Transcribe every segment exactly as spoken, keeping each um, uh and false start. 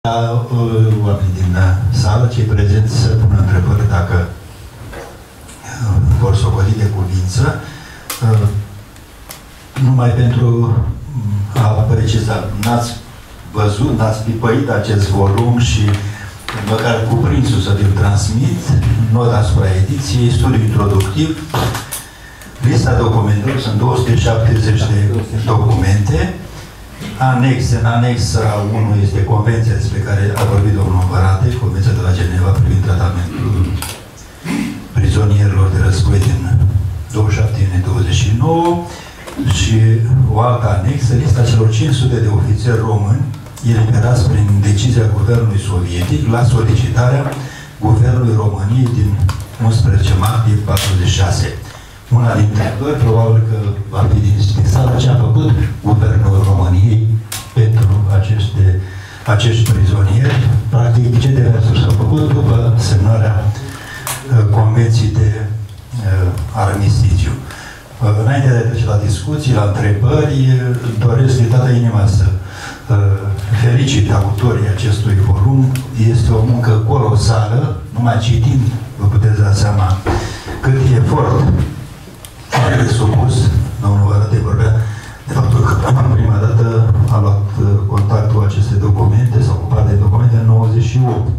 Oamenii din sală, cei prezenți să pună întrebări dacă vor socoti de cuvință. Numai pentru a preciza, n-ați văzut, n-ați pipăit acest volum și măcar cuprinsul să vi-l transmit, nota asupra ediției, studiu introductiv, lista documentelor, sunt două sute șaptezeci de documente. Anexe, în anexa unu este convenția despre care a vorbit domnul Varate, Convenția de la Geneva privind tratamentul prizonierilor de război din douăzeci și șapte iunie douăzeci și nouă și o altă anexă, lista celor cinci sute de ofițeri români eliberați prin decizia Guvernului Sovietic la solicitarea Guvernului României din unsprezece martie patruzeci și șase. Una dintre întrebări, probabil că va fi din sală, ce a făcut Guvernul României pentru aceste, acești prizonieri, practic ce demersuri s-au făcut după semnarea uh, Convenției de uh, armistițiu. Uh, înainte de a trece la discuții, la întrebări, doresc de toată inima să uh, felicit autorii acestui volum. Este o muncă colosală, numai citind vă puteți da seama cât efort a presupus, domnul Varate vorbea de faptul că prima dată a luat contactul aceste documente, s-a ocupat de documente în nouăzeci și opt.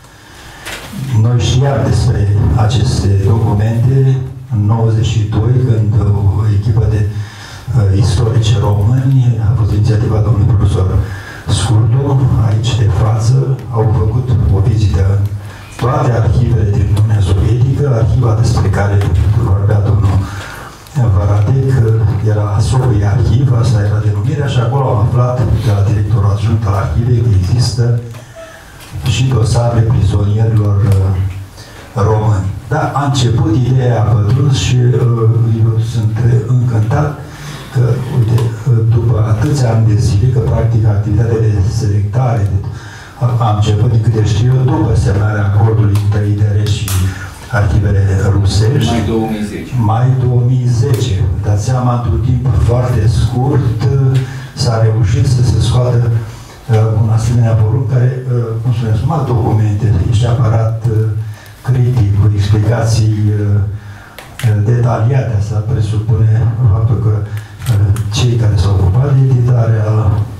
Noi știam despre aceste documente în nouăzeci și doi, când o echipă de uh, istorici români, a fost inițiativa domnului profesor Scurdu, aici de față, au făcut o vizită în toate arhivele din Uniunea Sovietică, arhiva despre care vorbea domnul Varate, că era Sovii Arhiv, asta era denumirea, și acolo am aflat de la directorul adjunct al arhivei că există și dosarele prizonierilor uh, români. Da, a început, ideea a pătruns și uh, eu sunt încântat că, uite, după atâția ani de zile, că practic activitatea de selectare de, a, a început, din câte știu eu, după semnarea acordului între I D R și arhivele rusești. Mai două mii zece. Mai două mii zece. Dați seama, într-un timp foarte scurt, s-a reușit să se scoată uh, un asemenea volum care, uh, cum spuneți, numai documente, și aparat uh, critic, cu explicații uh, detaliate. Asta presupune faptul că uh, cei care s-au ocupat de editarea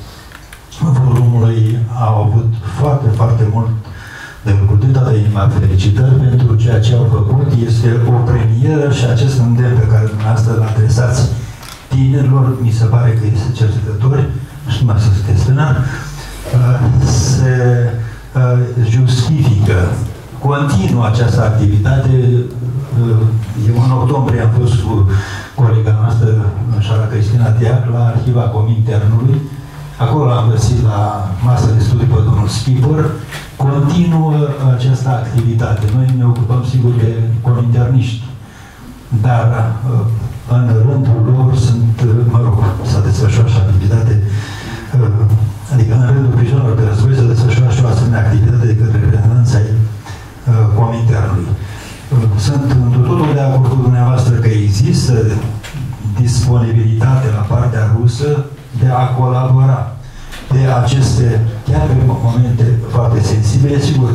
volumului au avut foarte, foarte mult de lucru. De toată inima, felicitări pentru ceea ce au făcut. Este o premieră și acest îndemn pe care dumneavoastră îl adresați tinerilor, mi se pare că este cercetători, și numai să sunteți tânăr, se justifică. Continuă această activitate. Eu în octombrie am fost cu colega noastră, Șara Cristina Teac, la Arhiva Cominternului. Acolo am găsit la masă de studiu pe domnul Schipper. Continuă această activitate. Noi ne ocupăm, sigur, de cominterniști, dar în rândul lor sunt, mă rog, s-a desfășurat și activitate, adică în rândul prizonierilor de război s-a desfășurat și o asemenea activitate de către reprezentanța ai Cominternului. Sunt într totul de acord cu dumneavoastră că există disponibilitate la partea rusă de a colabora de aceste, chiar pe momente foarte sensibile, sigur,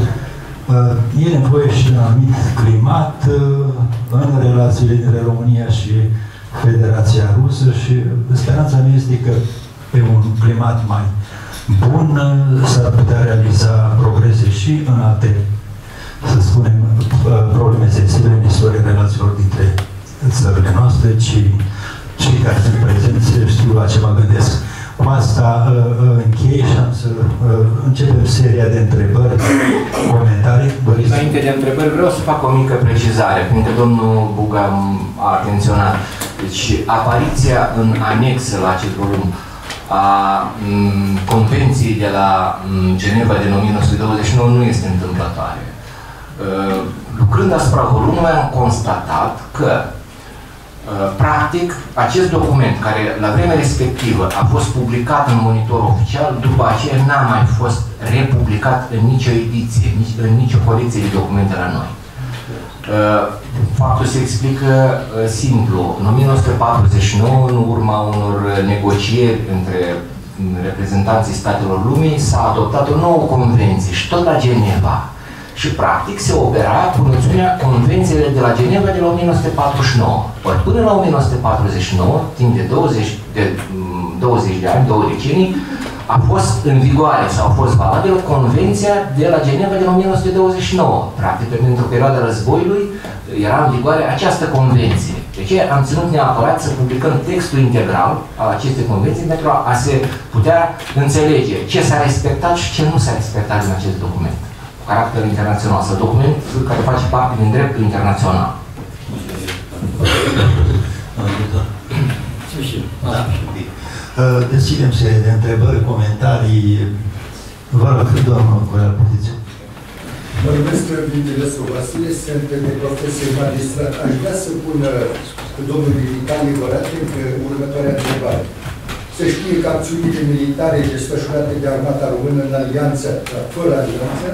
e nevoie și de un anumit climat în relațiile dintre România și Federația Rusă și speranța mea este că pe un climat mai bun s-ar putea realiza progrese și în alte, să spunem, probleme sensibile în istoria relațiilor dintre țările noastre, ci cei care sunt prezenți știu la ce mă gândesc. Cu asta uh, închei și am să uh, începem seria de întrebări, comentarii. Doriți? Înainte de întrebări, vreau să fac o mică precizare, pentru că domnul Buga a atenționat. Deci, apariția în anexă la acest volum a m, Convenției de la m, Geneva din o mie nouă sute douăzeci și nouă nu este întâmplătoare. Uh, lucrând asupra volumului, am constatat că practic, acest document, care la vremea respectivă a fost publicat în monitor oficial, după aceea n-a mai fost republicat în nicio ediție, nici, în nicio colecție de documente la noi. Faptul se explică simplu. În o mie nouă sute patruzeci și nouă, în urma unor negocieri între reprezentanții statelor lumii, s-a adoptat o nouă convenție și tot la Geneva. Și practic se opera cu noțiunea convențiile de la Geneva de la o mie nouă sute patruzeci și nouă. Ori până la o mie nouă sute patruzeci și nouă, timp de douăzeci de, douăzeci de ani, două decenii, a fost în vigoare sau a fost valabilă Convenția de la Geneva de la o mie nouă sute douăzeci și nouă. Practic, pentru perioada războiului era în vigoare această convenție. De ce am ținut neapărat să publicăm textul integral al acestei convenții pentru a, a se putea înțelege ce s-a respectat și ce nu s-a respectat în acest document cu caracter internațional, sau document care face parte din dreptul internațional. Deschidem serie de întrebări, comentarii. Vă rog, doamnă Corea, puteți. Mă numesc Vintilescu Vasile, sunt de profesie magistrat. Aș vrea să pun domnul Vitali Văratin următoarea întrebare. Se știe că acțiunile militare desfășurate de armata română în alianță, fără alianță,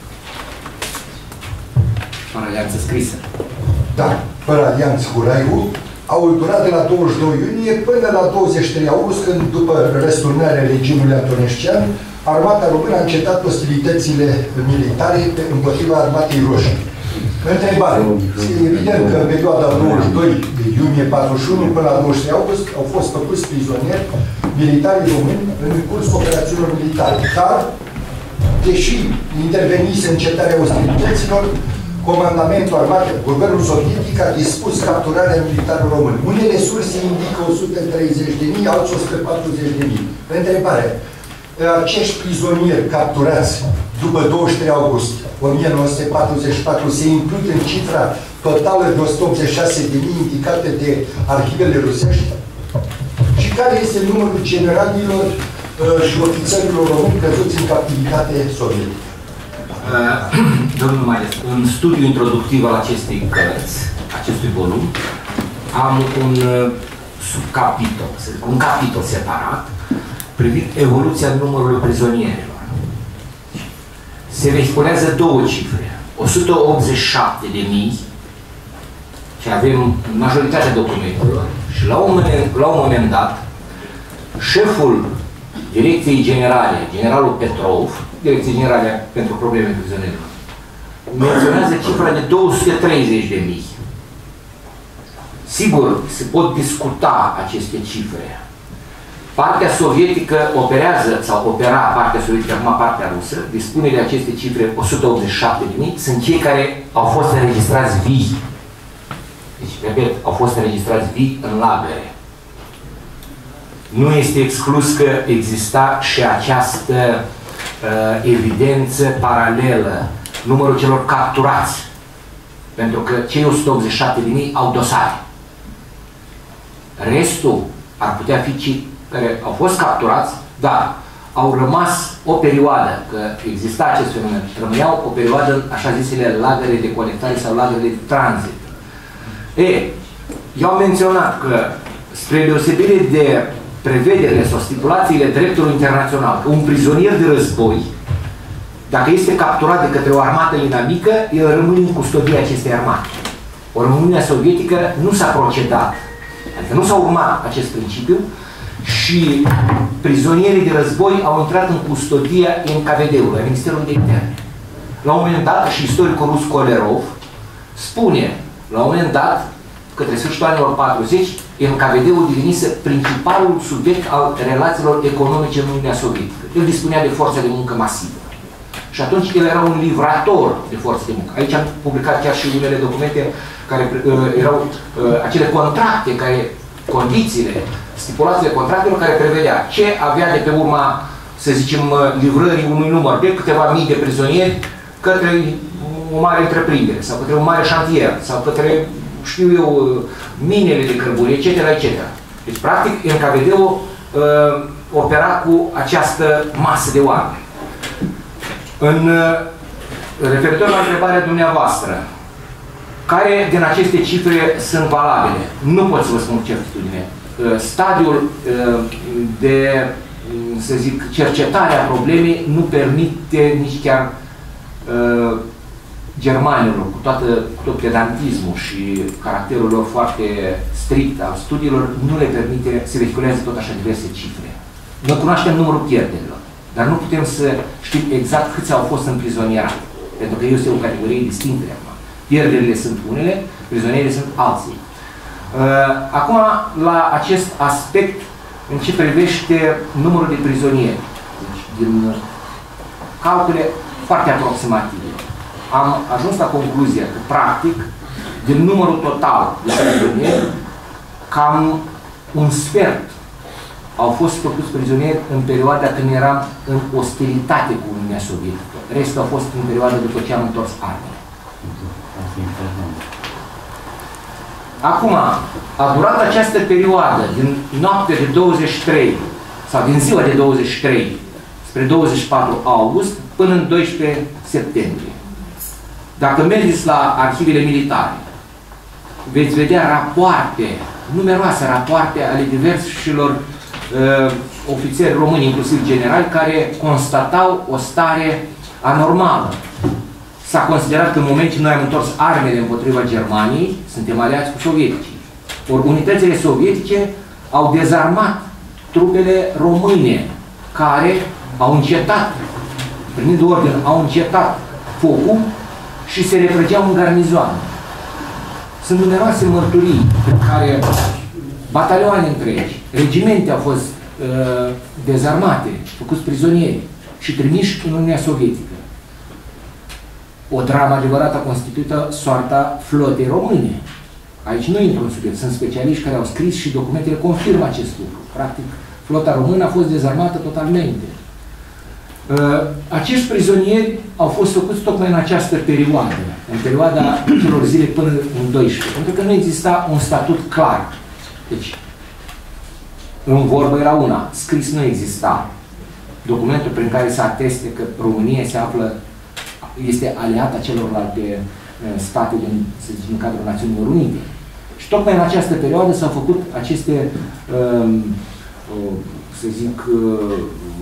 fără alianță scrisă. Da, fără alianță cu Raiul, au durat de la douăzeci și doi iunie până la douăzeci și trei august, când, după răsturnarea regimului Antonescian, armata română a încetat ostilitățile militare împotriva armatei roșii. Întrebare. E evident că în perioada douăzeci și doi iunie patruzeci și unu până la douăzeci și trei august au fost făcuți prizonieri militari români în cursul operațiunilor militare. Dar, deși intervenise încetarea ostilităților, comandamentul armatei, guvernul sovietic a dispus capturarea militarilor români. Unele surse indică o sută treizeci de mii, alții o sută patruzeci de mii. Întrebare. Acești prizonieri capturați după douăzeci și trei august o mie nouă sute patruzeci și patru se includ în cifra totală de o sută optzeci și șase de mii indicate de arhivele rusești? Și care este numărul generalilor uh, și ofițerilor români căzuți în captivitate sovietică? Uh, domnul Maestru, în studiul introductiv al acestei cărți, acestui volum, am un uh, subcapitol, un capitol separat privind evoluția numărului prizonierilor. Se vehiculează două cifre, o sută optzeci și șapte de mii, și avem majoritatea documentelor, și la un moment, la un moment dat, șeful Direcției Generale, generalul Petrov, Direcție Generale pentru Probleme Prizonierilor, menționează cifra de două sute treizeci de mii. Sigur, se pot discuta aceste cifre. Partea sovietică operează, sau opera partea sovietică, acum partea rusă, dispune de aceste cifre o sută optzeci și șapte de mii, sunt cei care au fost înregistrați vii. Deci, repet, au fost înregistrați vii în lagăre. Nu este exclus că exista și această uh, evidență paralelă, numărul celor capturați, pentru că cei o sută optzeci și șapte de mii au dosare. Restul ar putea fi cei care au fost capturați, dar au rămas o perioadă, că exista acest fenomen, rămâneau o perioadă în așa zisele lagăre de colectare sau lagăre de tranzit. E, eu am menționat că, spre deosebire de prevederile sau stipulațiile dreptului internațional, că un prizonier de război, dacă este capturat de către o armată inamică, el rămâne în custodie acestei armate. Ori în Uniunea Sovietică nu s-a procedat, adică nu s-a urmat acest principiu, și prizonierii de război au intrat în custodia N K V D-ului, Ministerul de Interne. La un moment dat, și istoricul rus Kolerov spune, la un moment dat, către sfârșitul anilor patruzeci, N K V D-ul devenise principalul subiect al relațiilor economice în Uniunea Sovietică. El dispunea de forță de muncă masivă. Și atunci el era un livrator de forță de muncă. Aici am publicat chiar și unele documente care uh, erau uh, acele contracte, care, condițiile, stipulațiile contractelor care prevedea ce avea de pe urma, să zicem, livrării unui număr de câteva mii de prizonieri către o mare întreprindere, sau către un mare șantier, sau către, știu eu, minele de cărbune, et cetera, et cetera. Deci, practic, N K V D-ul uh, opera cu această masă de oameni. În uh, referitor la întrebarea dumneavoastră, care din aceste cifre sunt valabile? Nu pot să vă spun cu certitudine. Stadiul de, să zic, cercetare a problemei nu permite nici chiar uh, germanilor, cu, toată, cu tot pedantismul și caracterul lor foarte strict al studiilor, nu le permite, se vehiculează tot așa diverse cifre. Noi cunoaștem numărul pierderilor, dar nu putem să știm exact câți au fost împrizonierat. Pentru că este o categorie distinctă acum. Pierderile sunt unele, prizonierii sunt alții. Acum, la acest aspect, în ce privește numărul de prizonieri, deci, din calcule foarte aproximative, am ajuns la concluzia că, practic, din numărul total de prizonieri, cam un sfert au fost făcuți prizonieri în perioada când eram în ostilitate cu Uniunea Sovietică. Restul a fost în perioada după ce am întors armele. Acum, a durat această perioadă din noaptea de douăzeci și trei sau din ziua de douăzeci și trei spre douăzeci și patru august până în doisprezece septembrie. Dacă mergeți la arhivele militare, veți vedea rapoarte, numeroase rapoarte ale diversilor uh, ofițeri români, inclusiv generali, care constatau o stare anormală. S-a considerat că în moment ce noi am întors armele împotriva Germaniei, suntem aliați cu sovieticii. Ori unitățile sovietice au dezarmat trupele române, care au încetat, primind ordine, au încetat focul și se retrăgeau în garnizoane. Sunt numeroase mărturii în care batalioane întregi, regimente au fost uh, dezarmate, făcuți prizonieri și trimiși în Uniunea Sovietică. O dramă adevărată constituită soarta flotei române. Aici nu intru în subiect, sunt specialiști care au scris și documentele confirmă acest lucru. Practic, flota română a fost dezarmată totalmente. Uh, acești prizonieri au fost făcuți tocmai în această perioadă, în perioada celor zile până în doisprezece, pentru că nu exista un statut clar. Deci, în vorbă era una, scris nu exista. Documentul prin care se ateste că România se află, este aliată celorlalte uh, state din, să zicem, în cadrul Națiunilor Unite. Și tocmai în această perioadă s-au făcut aceste, uh, uh, să zic, uh,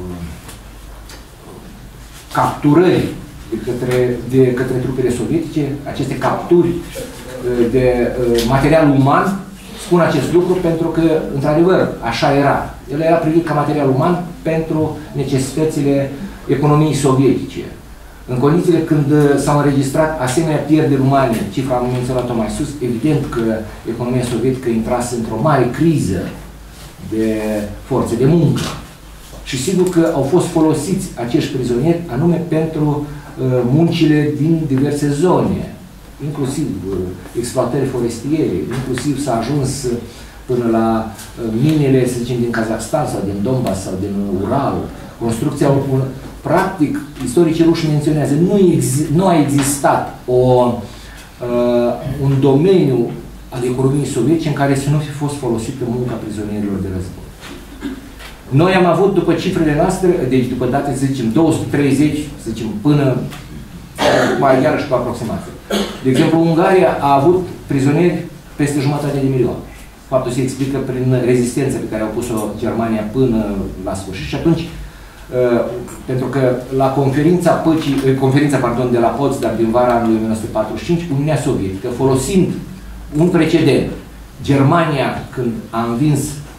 capturări de către, de către trupele sovietice, aceste capturi de uh, material uman. Spun acest lucru pentru că, într-adevăr, așa era. El era privit ca material uman pentru necesitățile economiei sovietice. În condițiile când s-au înregistrat asemenea pierderi umane, cifra am menționat-o mai sus, evident că economia sovietică intrase într-o mare criză de forțe de muncă. Și sigur că au fost folosiți acești prizonieri anume pentru uh, muncile din diverse zone, inclusiv uh, exploatări forestiere, inclusiv s-a ajuns uh, până la uh, minele, să zicem, din Kazakhstan sau din Donbass sau din Ural. Construcția, un, practic, istoricii ruși menționează, nu, nu a existat o, uh, un domeniu al economiei sovietice în care să nu fi fost folosită munca prizonierilor de război. Noi am avut, după cifrele noastre, deci după date, să zicem, două sute treizeci, să zicem, până mai iarăși cu aproximație. De exemplu, Ungaria a avut prizonieri peste jumătate de milion. Faptul se explică prin rezistența pe care au pus-o Germania până la sfârșit și atunci, pentru că la conferința păcii, conferința, pardon, de la Potsdam din vara anului o mie nouă sute patruzeci și cinci, Uniunea Sovietică, folosind un precedent, Germania, când a învins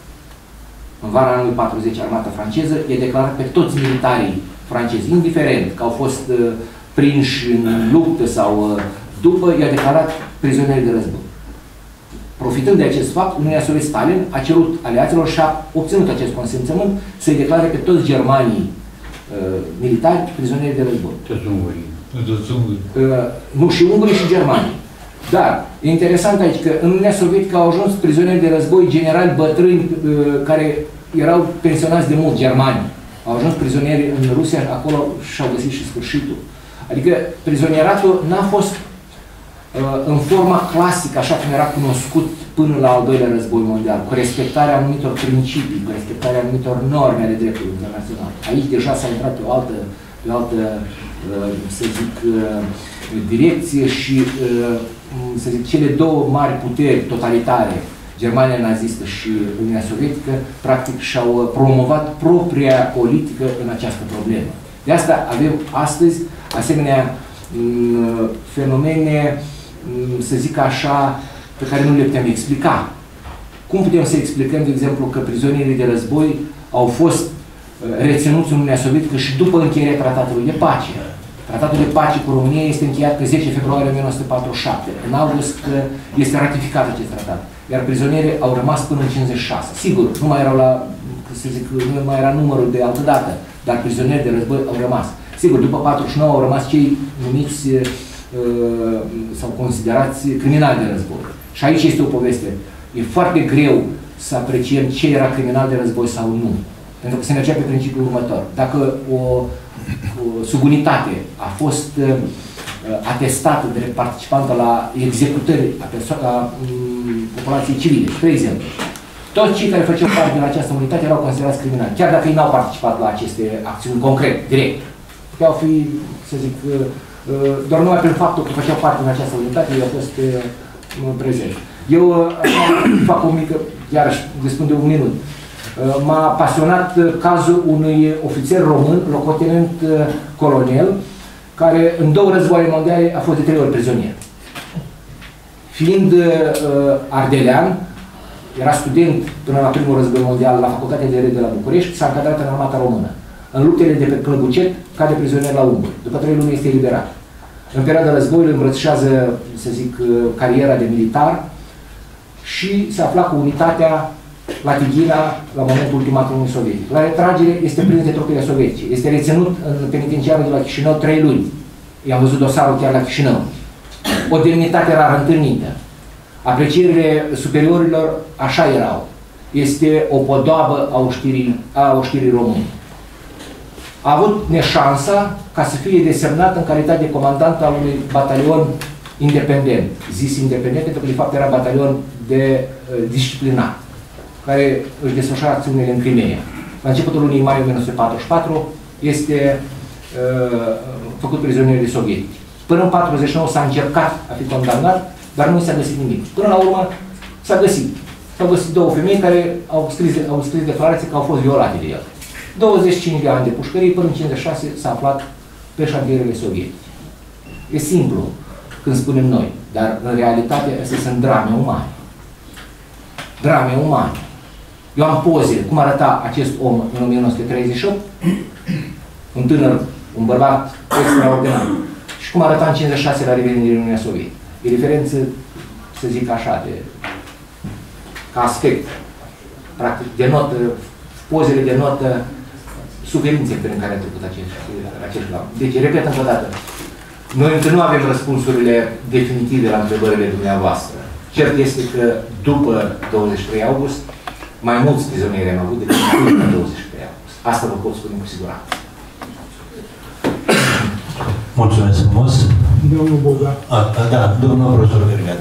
în vara anului patruzeci armata franceză, e declarat pe toți militarii francezi, indiferent că au fost uh, prinși în luptă sau uh, după, i-a declarat prizonieri de război. Profitând de acest fapt, Uniunea Sovietică, Stalin a cerut aliaților și a obținut acest consimțământ să-i declare pe toți germanii uh, militari prizonieri de război. Toți ungurii. Uh, nu, și ungurii și germanii. Dar, e interesant aici că în Uniunea Sovietică au ajuns prizonieri de război, generali bătrâni uh, care erau pensionați de mult, germani. Au ajuns prizonieri în Rusia, acolo și-au găsit și sfârșitul. Adică prizonieratul n-a fost uh, în forma clasică, așa cum era cunoscut până la al doilea război mondial, cu respectarea anumitor principii, cu respectarea anumitor norme ale dreptului internațional. Aici deja s-a intrat pe o altă, pe o altă uh, să zic, uh, direcție și uh, să zic, cele două mari puteri totalitare, Germania nazistă și Uniunea Sovietică, practic și-au promovat propria politică în această problemă. De asta avem astăzi asemenea fenomene, să zic așa, pe care nu le putem explica. Cum putem să explicăm, de exemplu, că prizonierii de război au fost reținuți în Uniunea Sovietică și după încheierea Tratatului de Pace. Tratatul de Pace cu România este încheiat pe zece februarie o mie nouă sute patruzeci și șapte. În august este ratificat acest tratat. Iar prizonierii au rămas până în cincizeci și șase. Sigur, nu mai erau la, să zic, nu mai era numărul de altă dată, dar prizonieri de război au rămas. Sigur, după patruzeci și nouă au rămas cei numiți uh, sau considerați criminali de război. Și aici este o poveste. E foarte greu să apreciem ce era criminal de război sau nu. Pentru că se mergea pe principiul următor. Dacă o, o subunitate a fost uh, atestată de participantă la executări a, a um, populației civile, spre exemplu, toți cei care făceau parte din această unitate erau considerați criminali, chiar dacă ei n-au participat la aceste acțiuni concret, direct. Puteau fi, să zic, uh, uh, doar numai prin faptul că făceau parte din această unitate, ei au fost uh, prezenți. Eu uh, fac o mică, iarăși, răspund de un minut. M-a pasionat cazul unui ofițer român, locotenent colonel, care în două războaie mondiale a fost de trei ori prizonier. Fiind uh, ardelean, era student până la primul război mondial la Facultatea de Drept de la București, s-a încadrat în armata română. În luptele de pe Clăbucet, cade prizonier la Unguri. După trei luni este eliberat. În perioada războiului îmbrățișează, să zic, cariera de militar și se afla cu unitatea la Tighina, la momentul ultimatului sovietic. La retragere este prins de trupele sovietice. Este reținut în penitenciarul de la Chișinău trei luni. I-am văzut dosarul chiar la Chișinău. O demnitate rar întâlnită. Aprecierile superiorilor așa erau. Este o podoabă a oștirii, a oștirii române. A avut neșansa ca să fie desemnat în calitate de comandant al unui batalion independent. Zis independent pentru că de fapt era batalion de uh, disciplinat, care își desfășoară acțiunile în Crimea. La începutul lunii mai o mie nouă sute patruzeci și patru este uh, făcut prizonier de sovietici. Până în patruzeci și nouă s-a încercat a fi condamnat, dar nu s-a găsit nimic. Până la urmă s-a găsit. S-au găsit două femei care au scris, au scris declarații că au fost violate de el. douăzeci și cinci de ani de pușcărie, până în cincizeci și șase s-a aflat pe șantierele sovietice. E simplu când spunem noi, dar în realitate astea sunt drame umane. Drame umane. Eu am poze, cum arăta acest om în o mie nouă sute treizeci și opt, un tânăr, un bărbat extraordinar. Și cum arăta în cincizeci și șase la revenirea din Uniunea Sovietică. E diferență, să zic așa, de, ca aspect. Practic, denotă, pozele denotă suferințe prin care a trecut acest, acestlam. Deci, repet încă o dată, noi încă nu avem răspunsurile definitive la întrebările dumneavoastră. Cert este că după douăzeci și trei august, mai mulți prizonieri am avut decât după douăzeci și trei august. Asta vă pot spune cu siguranță. Mulțumesc frumos. Domnul Boga. A, a, da, domnul profesor Vergat.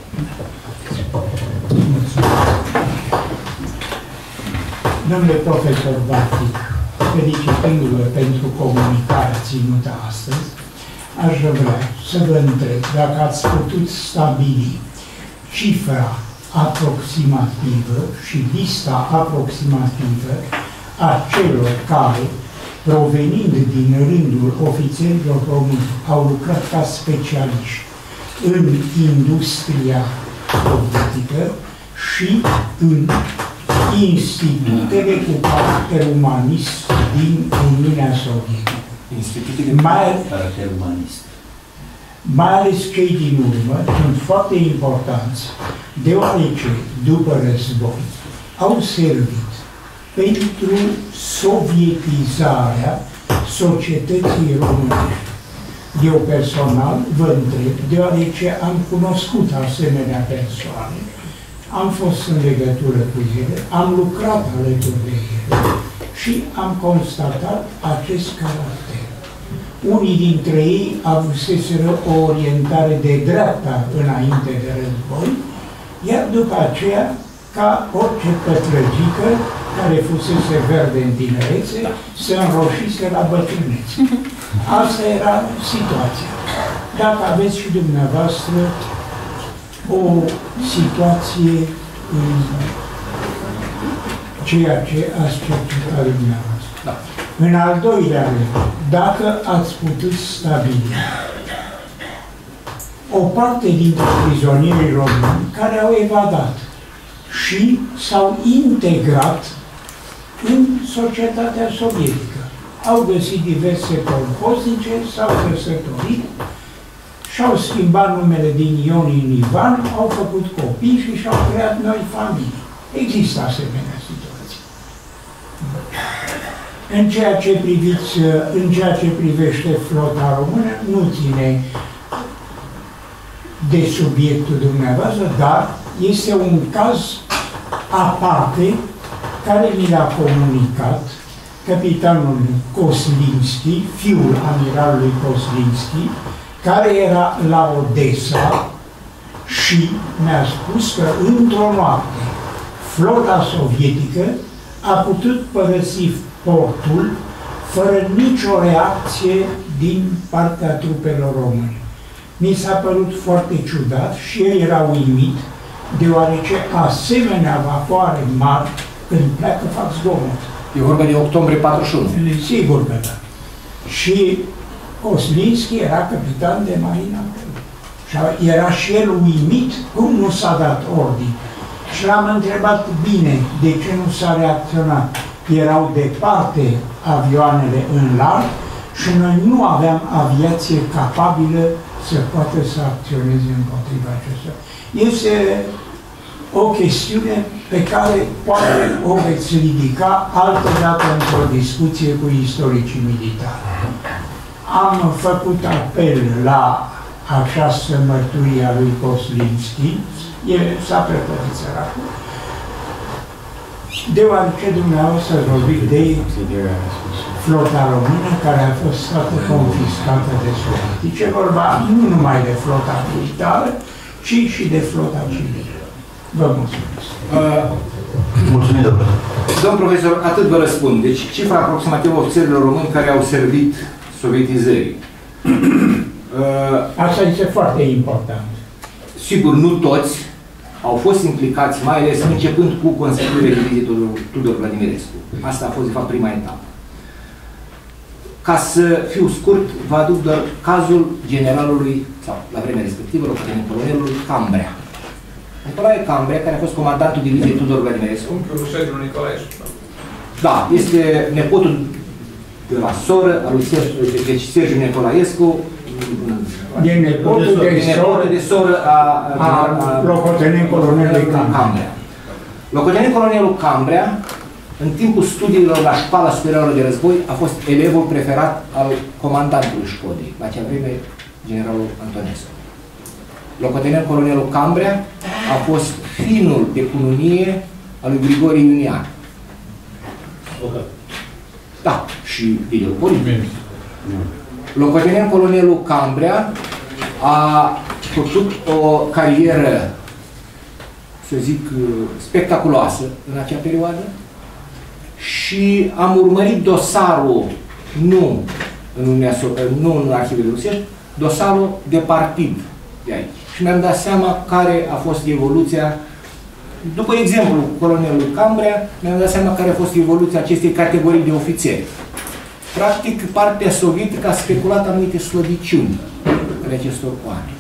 Domnule profesor Bartic, felicitându-vă pentru comunicarea ținută astăzi, aș vrea să vă întreb dacă ați putut stabili cifra aproximativă și lista aproximativă a celor care, provenind din rândul ofițerilor români, au lucrat ca specialiști în industria sovietică și în institutele cu caracter umanist din Uniunea Sovietică. Institutele mai, cu caracter umanist. Mai ales cei din urmă sunt foarte importanți, deoarece, după război, au servit pentru sovietizarea societății românești. Eu personal vă întreb, deoarece am cunoscut asemenea persoane, am fost în legătură cu ele, am lucrat alături de ele și am constatat acest caracter. Unii dintre ei avuseseră o orientare de dreapta înainte de război, iar după aceea, ca orice pătrăgică care fusese verde în tinerețe, se înroșise la bătrânețe. Asta era situația. Dacă aveți și dumneavoastră o situație în ceea ce ați cercetat dumneavoastră. Da. În al doilea rând, dacă ați putut stabili o parte dintre prizonierii români care au evadat și s-au integrat în societatea sovietică. Au găsit diverse colhoznice, s-au căsătorit, și-au schimbat numele din Ion în Ivan, au făcut copii și și-au creat noi familii. Există asemenea situații. În ceea ce priviți, în ceea ce privește flota română, nu ține de subiectul dumneavoastră, dar este un caz aparte care mi l-a comunicat capitanul Koslinski, fiul amiralului Koslinski, care era la Odessa și mi-a spus că într-o noapte flota sovietică a putut părăsi portul fără nicio reacție din partea trupelor române. Mi s-a părut foarte ciudat și el era uimit, deoarece asemenea vapoare mari, când pleacă, fac zgomot. E vorba de octombrie patruzeci și unu. Sigur că da. Și Koslinski era capitan de marină. Și era și el uimit cum nu s-a dat ordine. Și l-am întrebat bine de ce nu s-a reacționat. Erau departe avioanele în larg și noi nu aveam aviație capabilă să poată să acționeze împotriva acestora. Este o chestiune pe care poate o veți ridica altă dată într-o discuție cu istoricii militari. Am făcut apel la această mărturie a lui Koslinski, el s-a prepărit săracul, deoarece dumneavoastră ați vorbit de flota română care a fost toată confiscată de sovietice, vorba nu numai de flota militară, ci și de flota civilă. Vă mulțumesc. Uh, Mulțumim, domnule. Domnul profesor, atât vă răspund. Deci, cifra aproximativă ofițerilor români care au servit sovietizării. Uh, Asta este foarte important. Sigur, nu toți au fost implicați, mai ales începând cu constituirea diviziei Tudor, Tudor Vladimirescu. Asta a fost, de fapt, prima etapă. Ca să fiu scurt, vă aduc doar cazul generalului, sau la vremea respectivă, locotenent colonelului Cambrea. Nicolae Cambrea, care a fost comandantul diviziei Tudor Vladimirescu. Unchiul Sergiu Nicolaescu. Da, este nepotul de la soră al lui Sergiu, deci Sergiu Nicolaescu, E nepotul de, nepotul de soră a, a, a locotenent colonelului Cambrea. Locotenent colonelul Cambrea, în timpul studiilor la Școala Superioară de Război, a fost elevul preferat al comandantului Școdei, la acea vreme generalul Antonescu. Locotenent colonelul Cambrea a fost finul de cununie al lui Grigore Iunian. Da, și liderul politic. Locotenent colonelul Cambrea a făcut o carieră, să zic, spectaculoasă în acea perioadă și am urmărit dosarul, nu în, Uniunea, nu în arhivele rusești, dosarul de partid de aici. Și mi-am dat seama care a fost evoluția, după exemplu colonelului Cambrea, mi-am dat seama care a fost evoluția acestei categorii de ofițeri. Practic, partea sovietică a speculat anumite slăbiciuni în acestor oameni.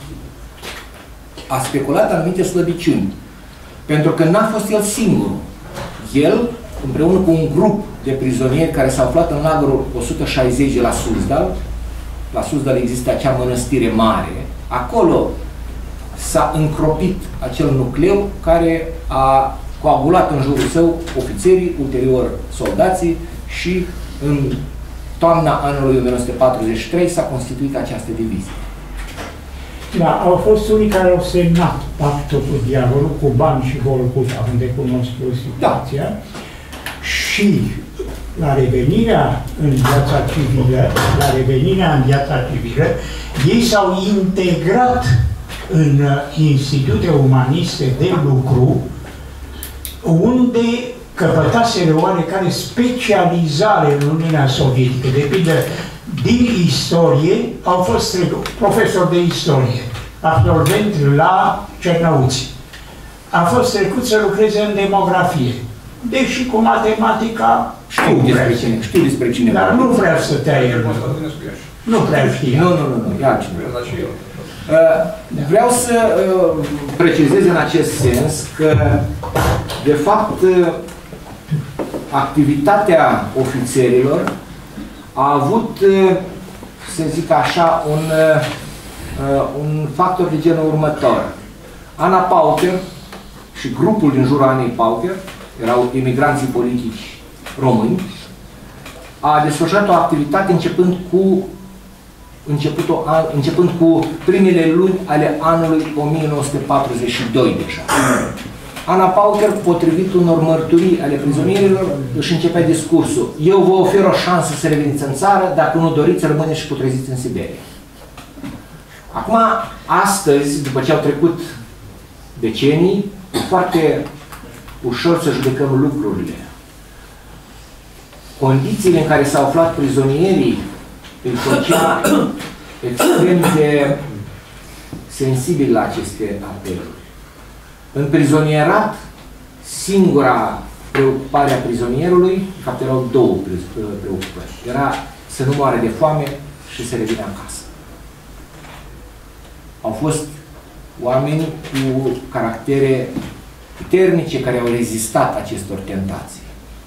A speculat anumite slăbiciuni. Pentru că n-a fost el singur. El, împreună cu un grup de prizonieri care s-au aflat în lagărul o sută șaizeci de la Suzdal, la Suzdal există acea mănăstire mare, acolo s-a încropit acel nucleu care a coagulat în jurul său ofițerii, ulterior soldații și în toamna anului o mie nouă sute patruzeci și trei s-a constituit această divizie. Da, au fost unii care au semnat pactul cu diavolul, cu bani și Golgota, unde cunosc eu situația, da. Și la revenirea în viața civilă, la revenirea în viața civilă, ei s-au integrat în institute umaniste de lucru, unde căpătaseră oarecare specializare în Uniunea Sovietică. De pildă, din istorie au fost profesori de istorie, absolvent la Cernăuți. A fost trecut să lucreze în demografie, deși cu matematica știu despre cine, știu despre cine. Dar nu vreau să te ai el. Nu prea știa. Nu, nu, nu, nu, ia altcineva. Vreau să uh, precizez în acest sens că, de fapt, uh, activitatea ofițerilor a avut, să zic așa, un, un factor de genul următor. Ana Pauker și grupul din jurul Anei Pauker, erau imigranții politici români, a desfășurat o activitate începând cu, început începând cu primele luni ale anului o mie nouă sute patruzeci și doi deja. Ana Pauker, potrivit unor mărturii ale prizonierilor, își începea discursul: eu vă ofer o șansă să reveniți în țară, dacă nu doriți, rămâneți și putreziți în Siberia. Acum, astăzi, după ce au trecut decenii, e foarte ușor să judecăm lucrurile. Condițiile în care s-au aflat prizonierii îi făcea extrem de sensibili la aceste apeluri. În prizonierat, singura preocupare a prizonierului, de fapt erau două preocupări. Era să nu moare de foame și să revină acasă. Au fost oameni cu caractere puternice care au rezistat acestor tentații.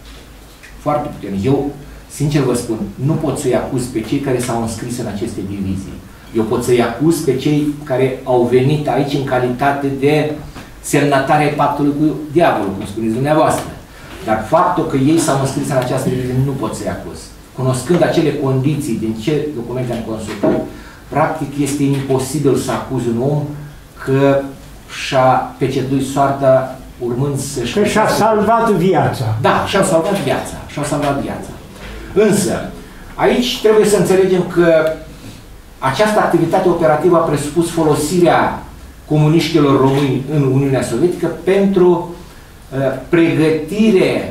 Foarte puternici. Eu, sincer vă spun, nu pot să-i acuz pe cei care s-au înscris în aceste divizii. Eu pot să-i acuz pe cei care au venit aici în calitate de semnatarea pactului cu diavolul, cum spuneți dumneavoastră. Dar faptul că ei s-au înscris în această divizie nu pot să-i acuz. Cunoscând acele condiții, din ce documente am consultat, practic este imposibil să acuzi un om că și-a pecetuit soarta urmând să-și... Că și-a salvat viața. Da, și-au salvat viața. Și-au salvat viața. Însă, aici trebuie să înțelegem că această activitate operativă a presupus folosirea comuniștilor români în Uniunea Sovietică pentru uh, pregătire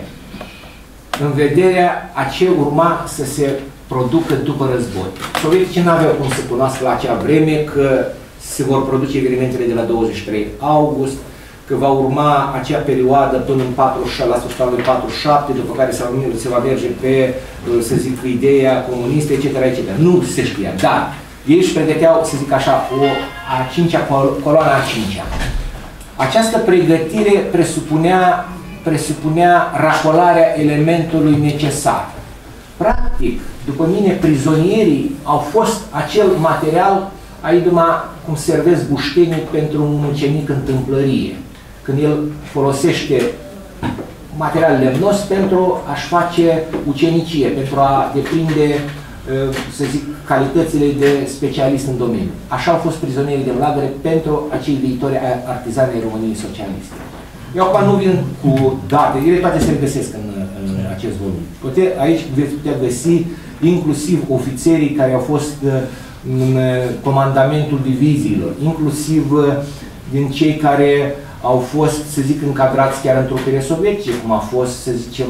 în vederea a ce urma să se producă după război. Sovieticii nu aveau cum să cunoască la acea vreme că se vor produce evenimentele de la douăzeci și trei august, că va urma acea perioadă până în patruzeci și șapte, la sfârșitul anului patruzeci și șapte, după care se va merge pe, să zic, ideea comunistă, et cetera, et cetera. Nu se știa, dar ei își pregăteau, să zic așa, o a cincea, coloana a cincea. Această pregătire presupunea, presupunea racolarea elementului necesar. Practic, după mine, prizonierii au fost acel material, aici numai cum servesc buștenii pentru un mucenic în tâmplărie, când el folosește material lemnos pentru a-și face ucenicie, pentru a deprinde, să zic, calitățile de specialist în domeniu. Așa au fost prizonierii de lagăre pentru acei viitori artizani ai României socialiste. Eu acum nu vin cu date, ele toate se regăsesc în, în acest volum. Poate, aici veți putea găsi inclusiv ofițerii care au fost în comandamentul diviziilor, inclusiv din cei care au fost, să zic, încadrați chiar în trupele sovietice, cum a fost, să zicem,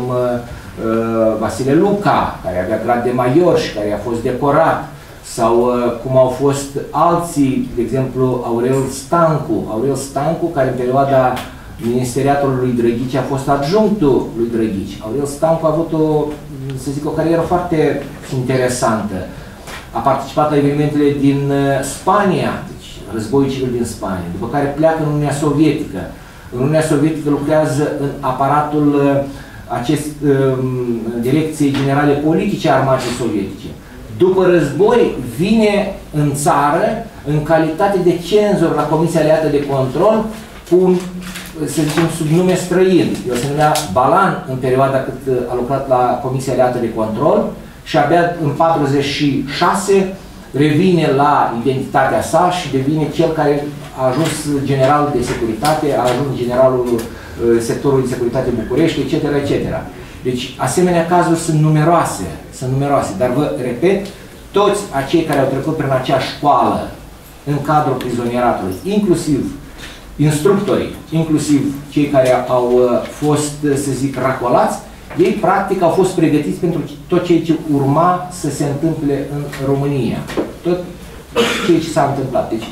Vasile Luca, care avea grad de major și care a fost decorat, sau cum au fost alții, de exemplu, Aurel Stancu, Aurel Stancu, care în perioada ministeriatului lui Drăghici a fost adjunctul lui Drăghici. Aurel Stancu a avut o, să zic, o carieră foarte interesantă. A participat la evenimentele din Spania, deci războiul civil din Spania, după care pleacă în Uniunea Sovietică. În Uniunea Sovietică lucrează în aparatul acest, Direcției Generale Politice a Armatei Sovietice. După război vine în țară în calitate de cenzor la Comisia Aliată de Control cu un, să zicem, sub nume străin. El se numea Balan în perioada cât a lucrat la Comisia Aliată de Control și abia în patruzeci și șase revine la identitatea sa și devine cel care a ajuns general de securitate, a ajuns generalul uh, sectorului de securitate București, et cetera, et cetera. Deci, asemenea cazuri sunt numeroase, sunt numeroase, dar vă repet, toți acei care au trecut prin acea școală în cadrul prizonieratului, inclusiv instructorii, inclusiv cei care au uh, fost, să zic, racolați, ei, practic, au fost pregătiți pentru tot ceea ce urma să se întâmple în România. Tot ceea ce s-a întâmplat. Deci,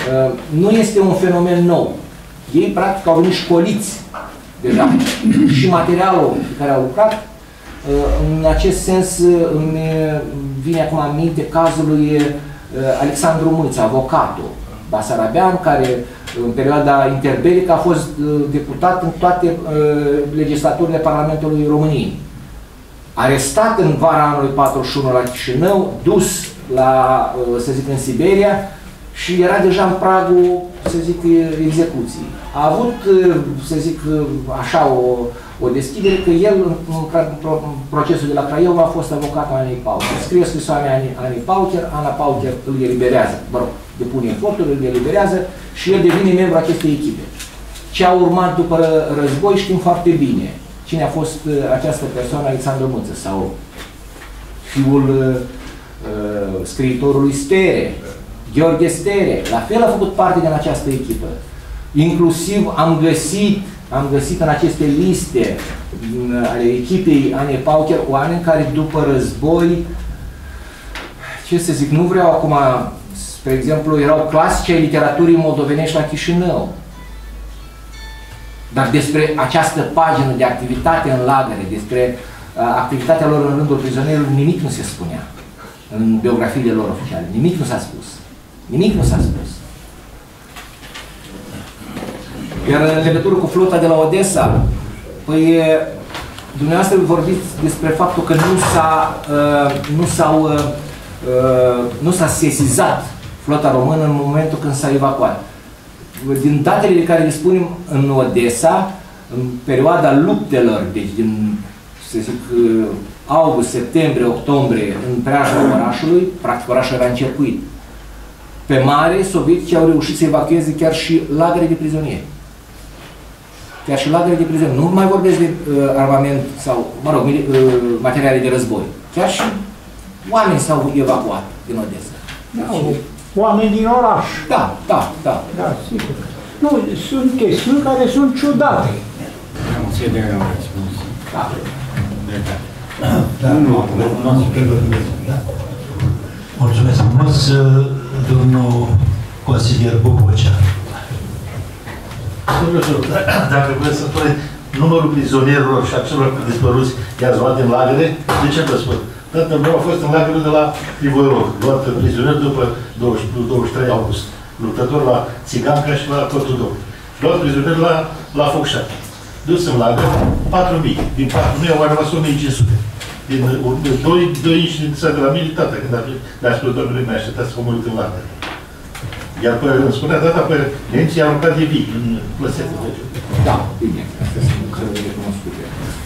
nu este un fenomen nou. Ei, practic, au venit școliți deja. Și materialul pe care au lucrat, în acest sens, îmi vine acum aminte cazul lui Alexandru Mâță, avocatul basarabean, care în perioada interbelică a fost deputat în toate uh, legislaturile Parlamentului României. arestat în vara anului patruzeci și unu la Chișinău, dus la, să zic, în Siberia și era deja în pragul, să zic, execuției. A avut, să zic, așa o, o deschidere că el, în procesul de la Craiova, a fost avocatul Anei Paucher. Scrie scrisoarea Anei Paucher, Ana Paucher îl eliberează, mă rog, depune efortul, îl eliberează și el devine membru acestei echipe. Ce a urmat după război știm foarte bine. Cine a fost această persoană, Alexandru Mâță, sau fiul uh, scriitorului Stere, Gheorghe Stere, la fel a făcut parte din această echipă. Inclusiv am găsit, am găsit în aceste liste ale echipei Anei Paucher oameni care după război, ce să zic, nu vreau acum, spre exemplu, erau clasici ai literaturii moldovenești la Chișinău. Dar despre această pagină de activitate în lagăre, despre uh, activitatea lor în rândul prizonierilor, nimic nu se spunea în biografiile lor oficiale. Nimic nu s-a spus. Nimic nu s-a spus. Iar în legătură cu flota de la Odessa, păi dumneavoastră vorbiți despre faptul că nu s-a uh, nu s-au uh, nu s-a sesizat flota română în momentul când s-a evacuat. Din datele de care dispunem în Odessa, în perioada luptelor, deci din, să zic, august, septembrie, octombrie, în preajma orașului, practic orașul era încercuit. Pe mare, sovieticii au reușit să evacueze chiar și lagăre de prizonieri. Chiar și lagăre de prizonieri. Nu mai vorbesc de uh, armament sau, mă rog, uh, materiale de război. Chiar și oameni s-au evacuat din Odessa. Da, oameni din oraș. Da, da, da. Da, sigur. Nu, sunt chestiuni care sunt ciudate. Am înțeles de un răspuns. Da. Da, nu, nu, da. Mulțumesc frumos, domnul consilier Bobocea. Domnul, dacă vreți să spuneți numărul prizonierilor și a celor dispăruți i-ați luat din lagăre, de ce vă spun? Tatăl meu a fost în lagărul de la Privoiorov, luat prizonier după douăzeci și trei august. Luptător la Țiganca și la Cotudou. Luat prizonier la, la Focșat. Dus în lagăr, patru mii. Din patru mii au rămas o mie cinci sute. Din doi inși din țară de la militată, când a spus domnului meu, așteptați să vă murit în lagăr. Iar pe, îmi spunea data pe nemții i-au aruncat de vii în plăsetă. Da, bine. Astea sunt lucrările recunoscute.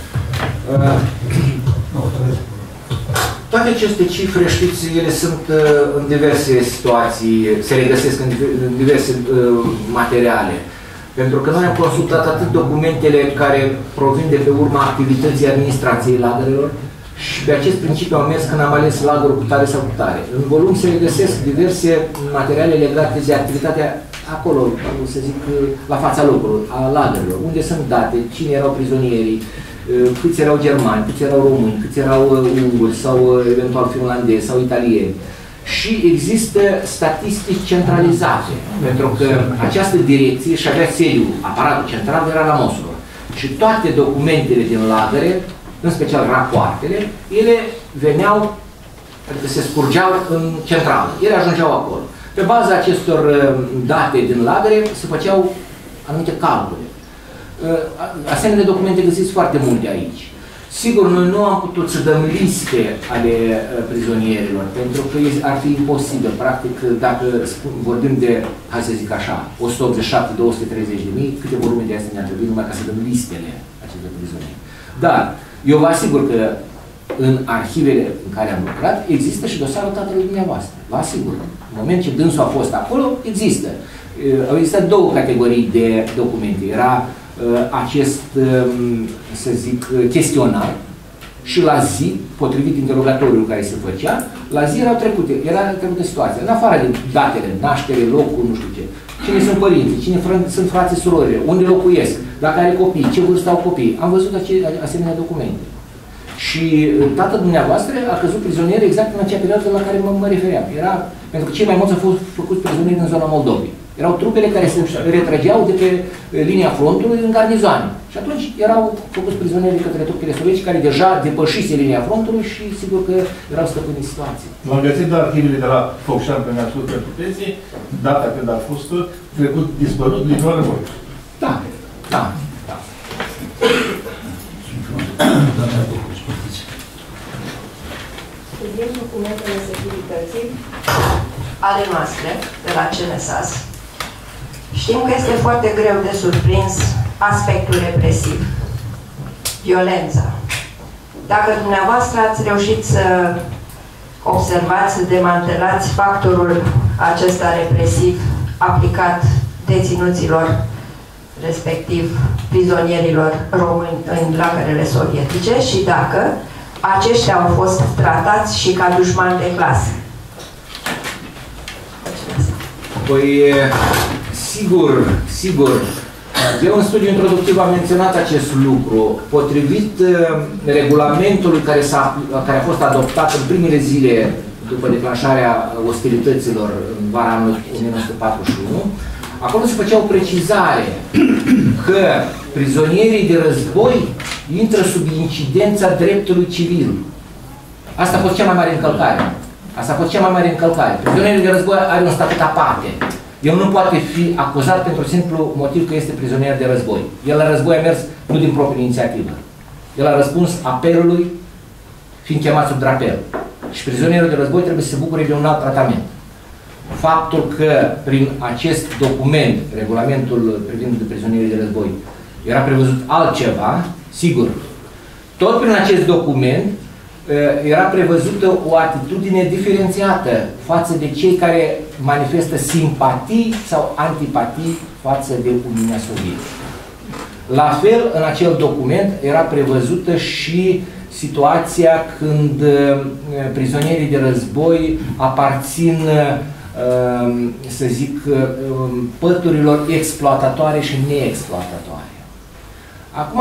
Toate aceste cifre, știți, ele sunt uh, în diverse situații, se regăsesc în, în diverse uh, materiale. Pentru că noi am consultat atât documentele care provin de pe urma activității administrației lagărelor și pe acest principiu am mers când am ales lagărul cu tare sau cu tare. În volum se regăsesc diverse materiale legate de activitatea acolo, să zic, la fața locului, a lagărelor, unde sunt date, cine erau prizonierii, câți erau germani, câți erau români, câți erau unguri sau eventual finlandezi sau italieni. Și există statistici centralizate, pentru că această direcție și avea sediul, aparatul central era la Moscova. Și toate documentele din lagăre, în special rapoartele, ele veneau, adică se scurgeau în centrală, ele ajungeau acolo. Pe baza acestor date din lagăre se făceau anumite calcule. Asemenea documente găsiți foarte multe aici. Sigur, noi nu am putut să dăm liste ale prizonierilor, pentru că ar fi imposibil. Practic, dacă vorbim de, hai să zic așa, o sută optzeci și șapte - două sute treizeci de mii, câte volume de astea ne-ar trebui numai ca să dăm listele acestor prizonieri. Dar, eu vă asigur că în arhivele în care am lucrat, există și dosarul tatălui dumneavoastră. Vă asigur. În moment ce dânsul a fost acolo, există. Au existat două categorii de documente. Era acest, să zic, chestionar și la zi, potrivit interogatoriului care se făcea, la zi erau trecute, era trecută situația. În afară de datele, naștere, locul, nu știu ce. Cine sunt părinții, cine sunt frații, surorile, unde locuiesc, dacă are copii, ce vârstă au copii. Am văzut asemenea documente. Și tatăl dumneavoastră a căzut prizonier exact în acea perioadă la care mă, mă refeream. Era, pentru că cei mai mulți au fost făcuți prizonieri în zona Moldovei. Erau trupele care se retrăgeau de pe linia frontului în garnizoane. Și atunci erau făcuți prizonieri de către trupele sovietice care deja depășise linia frontului și sigur că erau stăpâni în situație. M-am găsit la arhivele de la Focșan, când mi-a spus pentru pensie, data când a fost trecut, dispărut, din doar război. Da, da, da. documentele securității ale noastre, de la C N S A S, știm că este foarte greu de surprins aspectul represiv, violența. Dacă dumneavoastră ați reușit să observați, să demantelați factorul acesta represiv aplicat deținuților, respectiv prizonierilor români în lagărele sovietice și dacă aceștia au fost tratați și ca dușmani de clasă. Păi, sigur, sigur. Eu în studiu introductiv am menționat acest lucru. Potrivit regulamentului care, s-a, care a fost adoptat în primele zile după declanșarea ostilităților în vara anului o mie nouă sute patruzeci și unu, acolo se făcea o precizare că prizonierii de război intră sub incidența dreptului civil. Asta a fost cea mai mare încălcare. Asta a fost cea mai mare încălcare. Prizonierii de război are un statut aparte. El nu poate fi acuzat pentru simplu motiv că este prizonier de război. El la război a mers nu din proprie inițiativă. El a răspuns apelului fiind chemat sub drapel. Și prizonierul de război trebuie să se bucure de un alt tratament. Faptul că prin acest document, regulamentul privind prizonierii de război, era prevăzut altceva, sigur, tot prin acest document era prevăzută o atitudine diferențiată față de cei care manifestă simpatii sau antipatii față de Uniunea Sovietică. La fel, în acel document era prevăzută și situația când prizonierii de război aparțin, să zic, păturilor exploatatoare și neexploatatoare. Acum,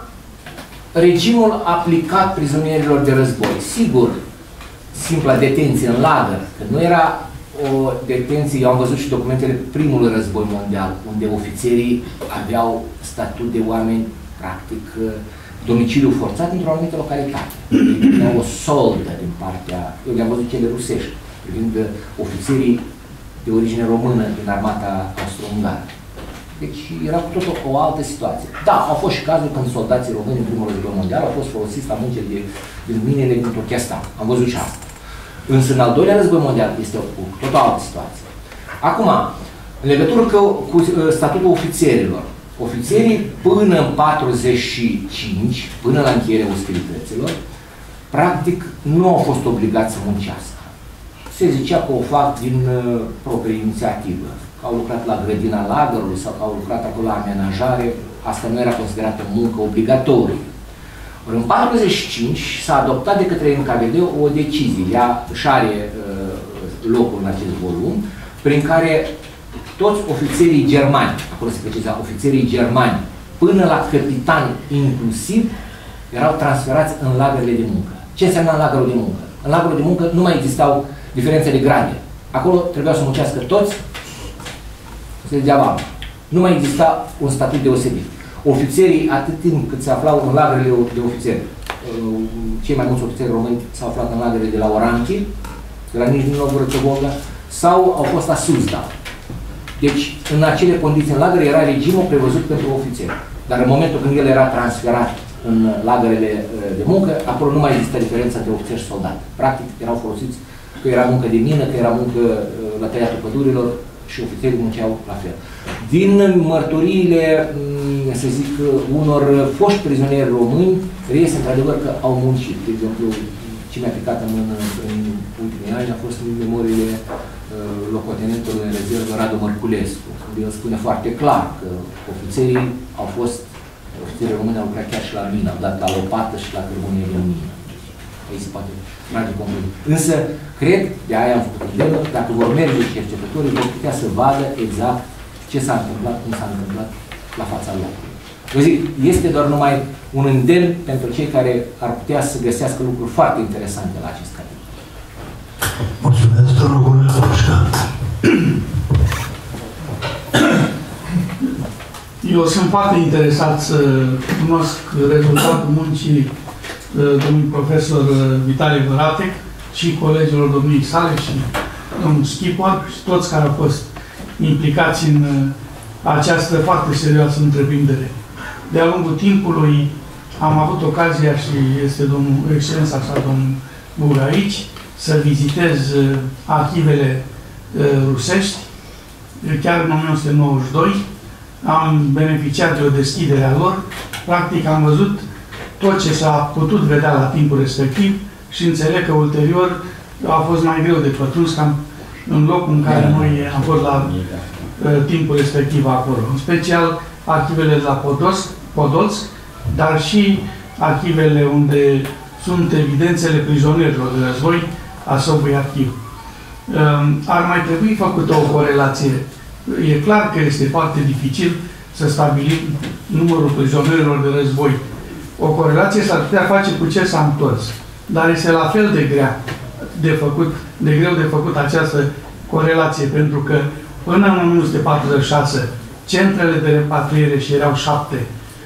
regimul aplicat prizonierilor de război, sigur, simpla detenție în lagăr, că nu era o detenție, eu am văzut și documentele primului război mondial, unde ofițerii aveau statut de oameni, practic, domiciliu forțat într-o anumită localitate. Era o soldă din partea, eu le-am văzut cele rusești, privind ofițerii de origine română din armata austro-ungară. Deci era cu totul o altă situație. Da, au fost și cazuri când soldații români în primul război mondial au fost folosiți la muncile de, din minele din Turkestan. Am văzut și asta. Însă în al doilea război mondial este o cu totul altă situație. Acum, în legătură cu, cu statutul ofițerilor, ofițerii până în patruzeci și cinci, până la încheierea ostilităților, practic nu au fost obligați să muncească. Se zicea că o fac din uh, proprie inițiativă. Că au lucrat la grădina lagărului sau că au lucrat acolo la amenajare, asta nu era considerată muncă obligatorie. Ori în patruzeci și cinci s-a adoptat de către N K V D o decizie, ea își are uh, locul în acest volum, prin care toți ofițerii germani, acolo se preciza, ofițerii germani, până la capitan inclusiv, erau transferați în lagările de muncă. Ce înseamnă în lagărul de muncă? În lagărul de muncă nu mai existau diferențe de grade. Acolo trebuiau să muncească toți, se degeaba. Nu mai exista un statut deosebit. Ofițerii, atât timp cât se aflau în lagările de ofițeri, cei mai mulți ofițeri români s-au aflat în lagările de la Oranchi, de la Nijni Novgorod, Volga, sau au fost la Suzdal. Deci, în acele condiții în lagăre era regimul prevăzut pentru ofițeri. Dar în momentul când el era transferat în lagărele de muncă, acolo nu mai există diferența între ofițeri și soldat. Practic, erau folosiți că era muncă de mină, că era muncă la tăiatul pădurilor și ofițerii munceau la fel. Din mărturiile, să zic, unor foști prizonieri români, reiese într-adevăr că au muncit. De exemplu, ce mi-a picat în mână în ultimii ani a fost în memoriile locotenentului în rezervă Radu Mărculescu, unde el spune foarte clar că ofițerii au fost, ofițerii români au lucrat chiar și la mină, au dat la lopată și la cărbune de mină. Aici se poate trage concluzii. Însă, cred, de aia am făcut ideea, dacă vor merge cercetătorii, vor putea să vadă exact ce s-a întâmplat, cum s-a întâmplat la fața locului. Eu zic, este doar numai un îndemn pentru cei care ar putea să găsească lucruri foarte interesante la acest capitol. Mulțumesc, domnul Gurel Roșca. Eu sunt foarte interesat să cunosc rezultatul muncii domnului profesor Vitalie Văratec și colegilor domniei sale și domnul Schipor și toți care au fost implicați în această foarte serioasă întreprindere. De-a lungul timpului am avut ocazia și este domnul excelența sa, domnul Buga aici, să vizitez arhivele rusești. Chiar în o mie nouă sute nouăzeci și doi am beneficiat de o deschidere a lor. Practic am văzut tot ce s-a putut vedea la timpul respectiv și înțeleg că ulterior a fost mai greu de pătruns cam în locul în care noi am fost la uh, timpul respectiv acolo. În special arhivele de la Podolsk, Podolsk, dar și arhivele unde sunt evidențele prizonierilor de război, Asovui Arhiv. Uh, ar mai trebui făcută o corelație. E clar că este foarte dificil să stabilim numărul prizonierilor de război. O corelație s-ar putea face cu ce s-a întors. Dar este la fel de grea de făcut, de greu de făcut această corelație, pentru că până în o mie nouă sute patruzeci și șase centrele de repatriere, și erau șapte,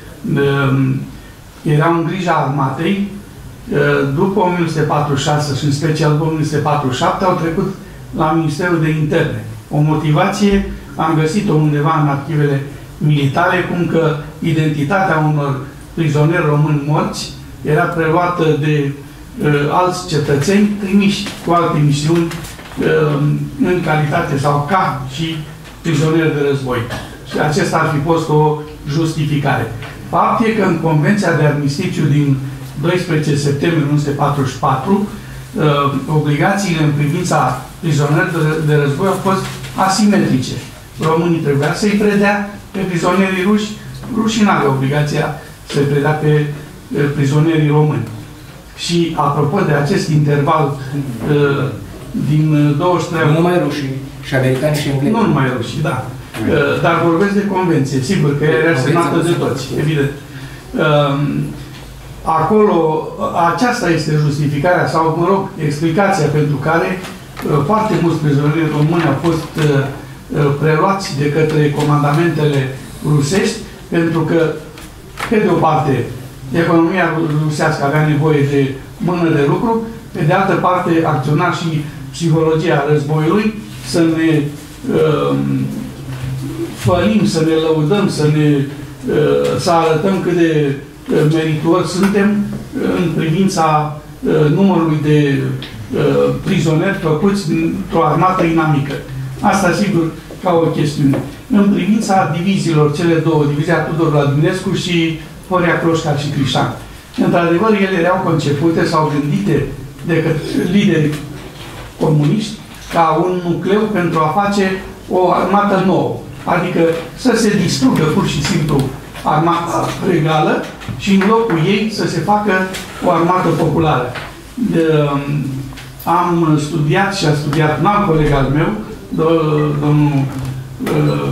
erau în grija armatei. După o mie nouă sute patruzeci și șase și în special după o mie nouă sute patruzeci și șapte au trecut la Ministerul de Interne. O motivație am găsit-o undeva în arhivele militare, cum că identitatea unor prizonieri români morți era preluată de uh, alți cetățeni trimiși cu alte misiuni uh, în calitate sau ca și prizonieri de război. Și acesta ar fi fost o justificare. Fapt e că în Convenția de Armistițiu din doisprezece septembrie o mie nouă sute patruzeci și patru uh, obligațiile în privința prizonierilor de, de război au fost asimetrice. Românii trebuia să-i predea pe prizonierii ruși, rușii n-aveau obligația să-i predea pe uh, prizonierii români. Și apropo de acest interval uh, din douăzeci și trei... Nu numai rușii, și americani și englezi. Nu numai rușii, da. Uh, dar vorbesc de convenție, sigur că era semnată de toți, evident. Uh, acolo, aceasta este justificarea sau, mă rog, explicația pentru care uh, foarte mulți prizonieri români au fost uh, preluați de către comandamentele rusești, pentru că, pe de o parte, economia rusească avea nevoie de mână de lucru, pe de altă parte, acționa și psihologia războiului, să ne uh, fălim, să ne lăudăm, să ne uh, să arătăm cât de uh, merituori suntem în privința uh, numărului de uh, prizonieri făcuți într-o armată inamică. Asta, sigur, ca o chestiune. În privința diviziilor, cele două, divizia Tudor Vladimirescu și Horia Croșca și Crișan. Într-adevăr, ele erau concepute sau gândite de către lideri comuniști ca un nucleu pentru a face o armată nouă. Adică să se distrugă pur și simplu armata regală și în locul ei să se facă o armată populară. De, am studiat și a studiat un alt coleg al meu, domnul uh,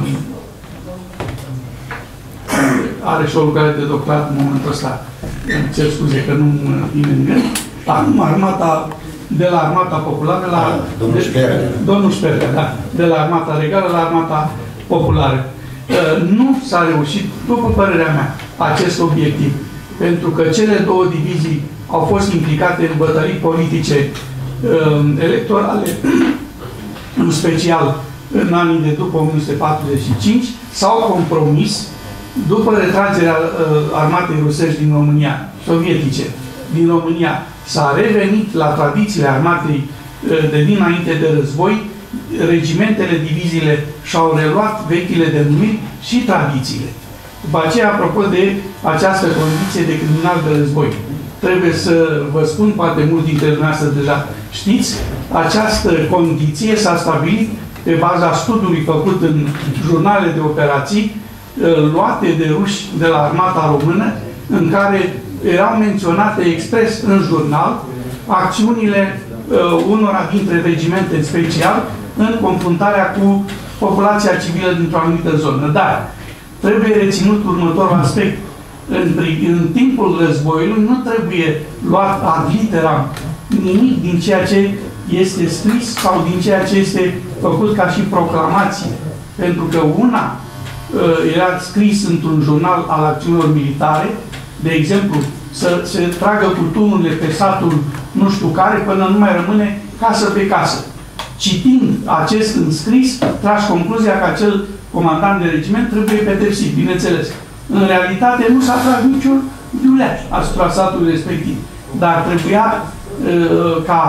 are și o lucrare de doctorat în momentul ăsta. Îmi cer scuze că nu vine în gând. Acum armata, de la armata populară la... Da, domnul Șperga. Domnul Șperga, da. De la armata regală la armata populară. Uh, nu s-a reușit, după părerea mea, acest obiectiv. Pentru că cele două divizii au fost implicate în bătălii politice uh, electorale, în special în anii de după o mie nouă sute patruzeci și cinci, s-au compromis după retragerea uh, armatei rusești din România, sovietice, din România, s-a revenit la tradițiile armatei uh, de dinainte de război, regimentele, diviziile și-au reluat vechile denumiri și tradițiile. După aceea, apropo de această condiție de criminal de război, trebuie să vă spun, poate mulți dintre dumneavoastră deja știți, această condiție s-a stabilit pe baza studiului făcut în jurnale de operații luate de ruși de la armata română, în care erau menționate expres în jurnal acțiunile uh, unora dintre regimente special în confruntarea cu populația civilă dintr-o anumită zonă. Dar trebuie reținut următorul aspect. În, în timpul războiului nu trebuie luat ad literam nimic din ceea ce este scris sau din ceea ce este făcut ca și proclamație. Pentru că una era scris într-un jurnal al acțiunilor militare, de exemplu, să se tragă cu tunurile pe satul nu știu care, până nu mai rămâne casă pe casă. Citind acest înscris, tragi concluzia că acel comandant de regiment trebuie pedepsit, bineînțeles. În realitate nu s-a tras niciun viuleaș asupra satului respectiv. Dar trebuia uh, ca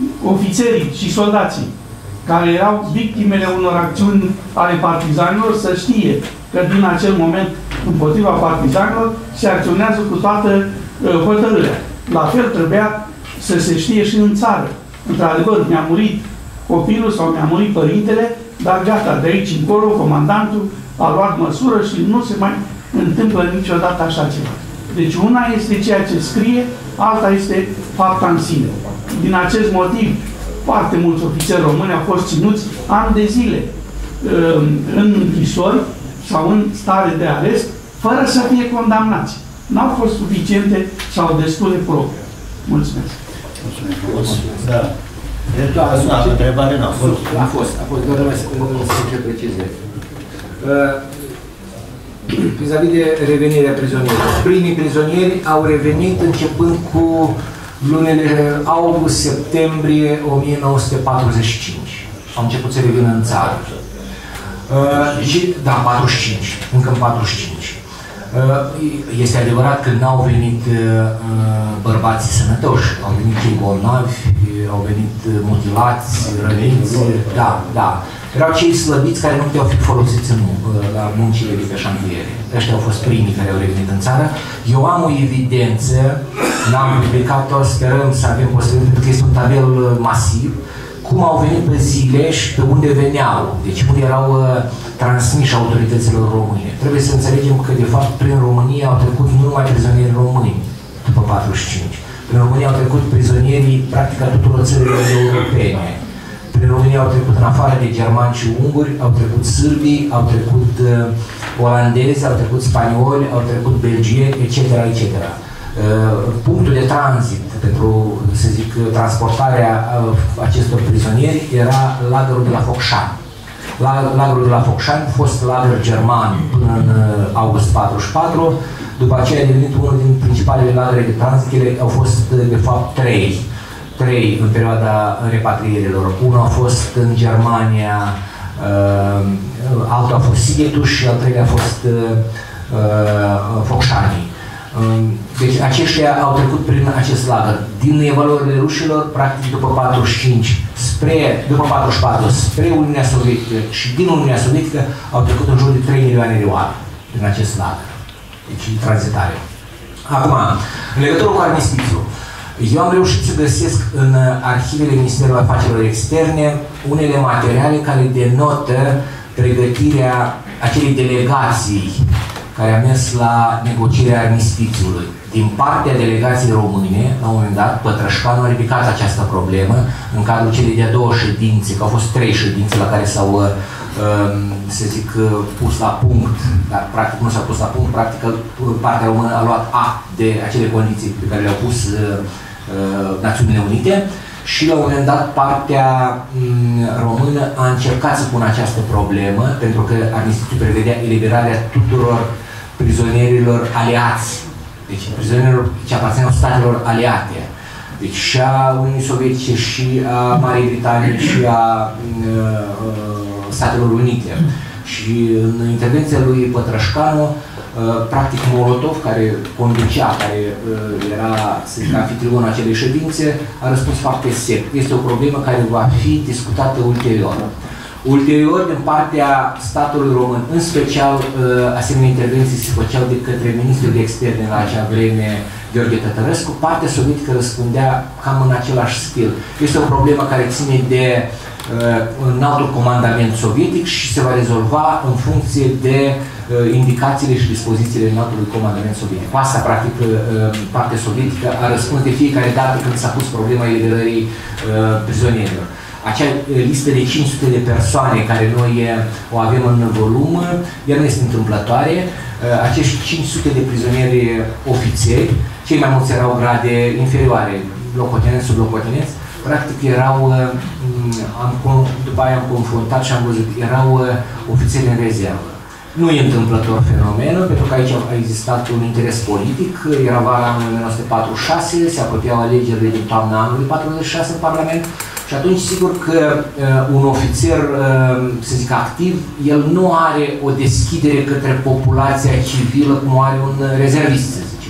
ofițerii și soldații care erau victimele unor acțiuni ale partizanilor să știe că din acel moment împotriva partizanilor se acționează cu toată uh, hotărârea. La fel trebuia să se știe și în țară. Într-adevăr, mi-a murit copilul sau mi-a murit părintele, dar gata, de aici încolo, comandantul a luat măsură și nu se mai întâmplă niciodată așa ceva. Deci una este ceea ce scrie, alta este fapta în sine. Din acest motiv, foarte mulți ofițeri români au fost ținuți ani de zile în închisori sau în stare de arest, fără să fie condamnați. N-au fost suficiente sau destule probe. Mulțumesc. Mulțumesc. Da. Da, întrebare n-a fost. A fost, a fost, doar să ce precizez. Vis-a-vis de revenirea prizonierilor. Primii prizonieri au revenit începând cu lunile august-septembrie o mie nouă sute patruzeci și cinci. Au început să revină în țară. Uh, și, da, patruzeci și cinci. Încă în patruzeci și cinci. Uh, este adevărat că n-au venit uh, bărbații sănătoși. Au venit cei bolnavi, au venit mutilați, răniți. Da, da. Erau cei slăbiți care nu puteau fi folosiți în, la muncile de pe șantiere. Ăștia au fost primii care au revenit în țară. Eu am o evidență, n-am publicat-o, sperăm să avem posibil, pentru că este un tabel masiv, cum au venit pe zile și pe unde veneau, deci unde erau uh, transmiși autorităților române. Trebuie să înțelegem că, de fapt, prin România au trecut nu numai prizonieri români, după patruzeci și cinci. Prin România au trecut prizonierii, practic, a tuturor țărilor europene. Prin România au trecut, în afară de germani și unguri, au trecut sârbii, au trecut uh, olandezi, au trecut spanioli, au trecut belgieni, et cetera, et cetera. Uh, punctul de tranzit pentru, să zic, transportarea uh, acestor prizonieri era lagărul de la Focșani. La, lagărul de la Focșani a fost lagăr german până în uh, august patruzeci și patru, după aceea a devenit unul din principalele lagăre de tranzit, ele au fost, de fapt, trei. trei în perioada repatrierilor. Unul a fost în Germania, uh, altul a fost Sighetu și al treilea a fost uh, uh, Focșani. Uh, deci aceștia au trecut prin acest lagăr. Din evaluările rușilor, practic după patruzeci și cinci, spre, după patruzeci și patru, spre Uniunea Sovietică și din Uniunea Sovietică au trecut în jur de trei milioane de oameni prin acest lagăr. Deci tranzitare. Acum, în legătură cu armistițiul, eu am reușit să găsesc în arhivele Ministerului Afacerilor Externe unele materiale care denotă pregătirea acelei delegații care a mers la negocierea armistițiului. Din partea delegației române, la un moment dat, Pătrășcanu a ridicat această problemă în cadrul celei de-a doua ședințe, că au fost trei ședințe la care s-au, să zic, pus la punct, dar practic nu s-a pus la punct, practic partea română a luat act de acele condiții pe care le-au pus Națiunile Unite și la un moment dat partea română a încercat să pună această problemă pentru că armistițiul prevedea eliberarea tuturor prizonierilor aliați, deci prizonierilor ce aparțineau statelor aliate, deci și a Uniunii Sovietice și a Marii Britanii și a uh, Statelor Unite. Și în intervenția lui Pătrășcanu, practic Molotov, care conducea, care era, să zic, anfitrionul acelei ședințe, a răspuns foarte sec. Este o problemă care va fi discutată ulterior. Ulterior, din partea statului român, în special, asemenea intervenții se făceau de către ministrul de externe la acea vreme, Gheorghe Tătărescu, partea sovietică răspundea cam în același stil. Este o problemă care ține de înaltul comandament sovietic și se va rezolva în funcție de uh, indicațiile și dispozițiile înaltului comandament sovietic. Cu asta, practic, uh, partea sovietică a răspuns de fiecare dată când s-a pus problema eliberării uh, prizonierilor. Acea listă de cinci sute de persoane care noi o avem în volum, ea nu este întâmplătoare. Uh, acești cinci sute de prizonieri ofițeri, cei mai mulți erau grade inferioare, locotenenți, sublocotenenți, practic erau, am, după aia am confruntat și am văzut, erau ofițeri în rezervă. Nu e întâmplător fenomenul, pentru că aici a existat un interes politic, era vara anului o mie nouă sute patruzeci și șase, se apropiau alegerile din toamna anului patruzeci și șase în Parlament și atunci sigur că uh, un ofițer, uh, să zic, activ, el nu are o deschidere către populația civilă cum are un rezervist, să zicem.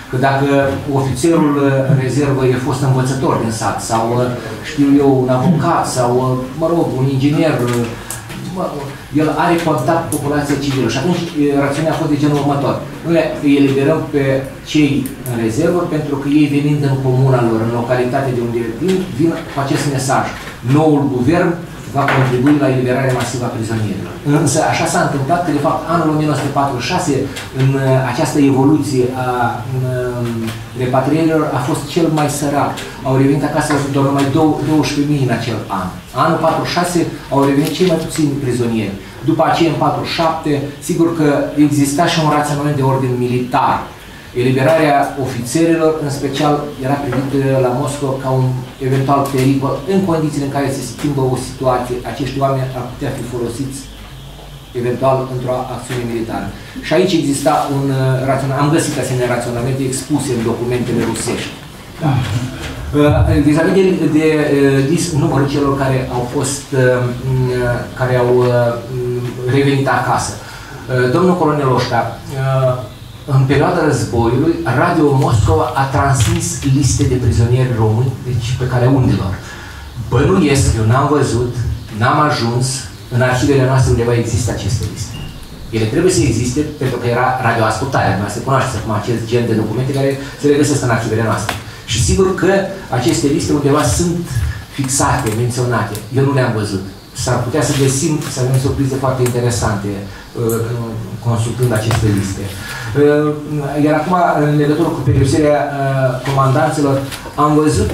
Că dacă ofițerul în rezervă e fost învățător din sat, sau știu eu, un avocat, sau, mă rog, un inginer, mă, el are contact cu populația civilă. Și atunci rațiunea a fost de genul următor. Noi îi eliberăm pe cei în rezervă pentru că ei venind în comuna lor, în localitatea de unde vin, vin cu acest mesaj. Noul guvern va contribui la eliberarea masivă a prizonierilor. Însă așa s-a întâmplat că, de fapt, anul o mie nouă sute patruzeci și șase, în această evoluție a repatrierilor, a fost cel mai sărac. Au revenit acasă doar numai douăsprezece mii în acel an. Anul patruzeci și șase au revenit cei mai puțini prizonieri. După aceea, în patruzeci și șapte, sigur că exista și un raționament de ordin militar. Eliberarea ofițerilor, în special, era privită la Moscova ca un eventual pericol, în condițiile în care se schimbă o situație. Acești oameni ar putea fi folosiți eventual într-o acțiune militară. Și aici exista un raționament, am găsit asemenea raționamente expuse în documentele rusești. Da. Vis-a-vis de, de, de numărul celor care au fost, care au revenit acasă. Domnul colonel Oșca, în perioada războiului, Radio Moscova a transmis liste de prizonieri români, deci pe care undilor. Bănuiesc, eu n-am văzut, n-am ajuns, în arhivele noastre undeva există aceste liste. Ele trebuie să existe pentru că era radioascultare, nu se cunoaște acum acest gen de documente care se regăsesc în arhivele noastre. Și sigur că aceste liste undeva sunt fixate, menționate. Eu nu le-am văzut. S-ar putea să găsim, să avem surprize foarte interesante consultând aceste liste. Iar acum, în legătură cu pedepsirea comandanților, am văzut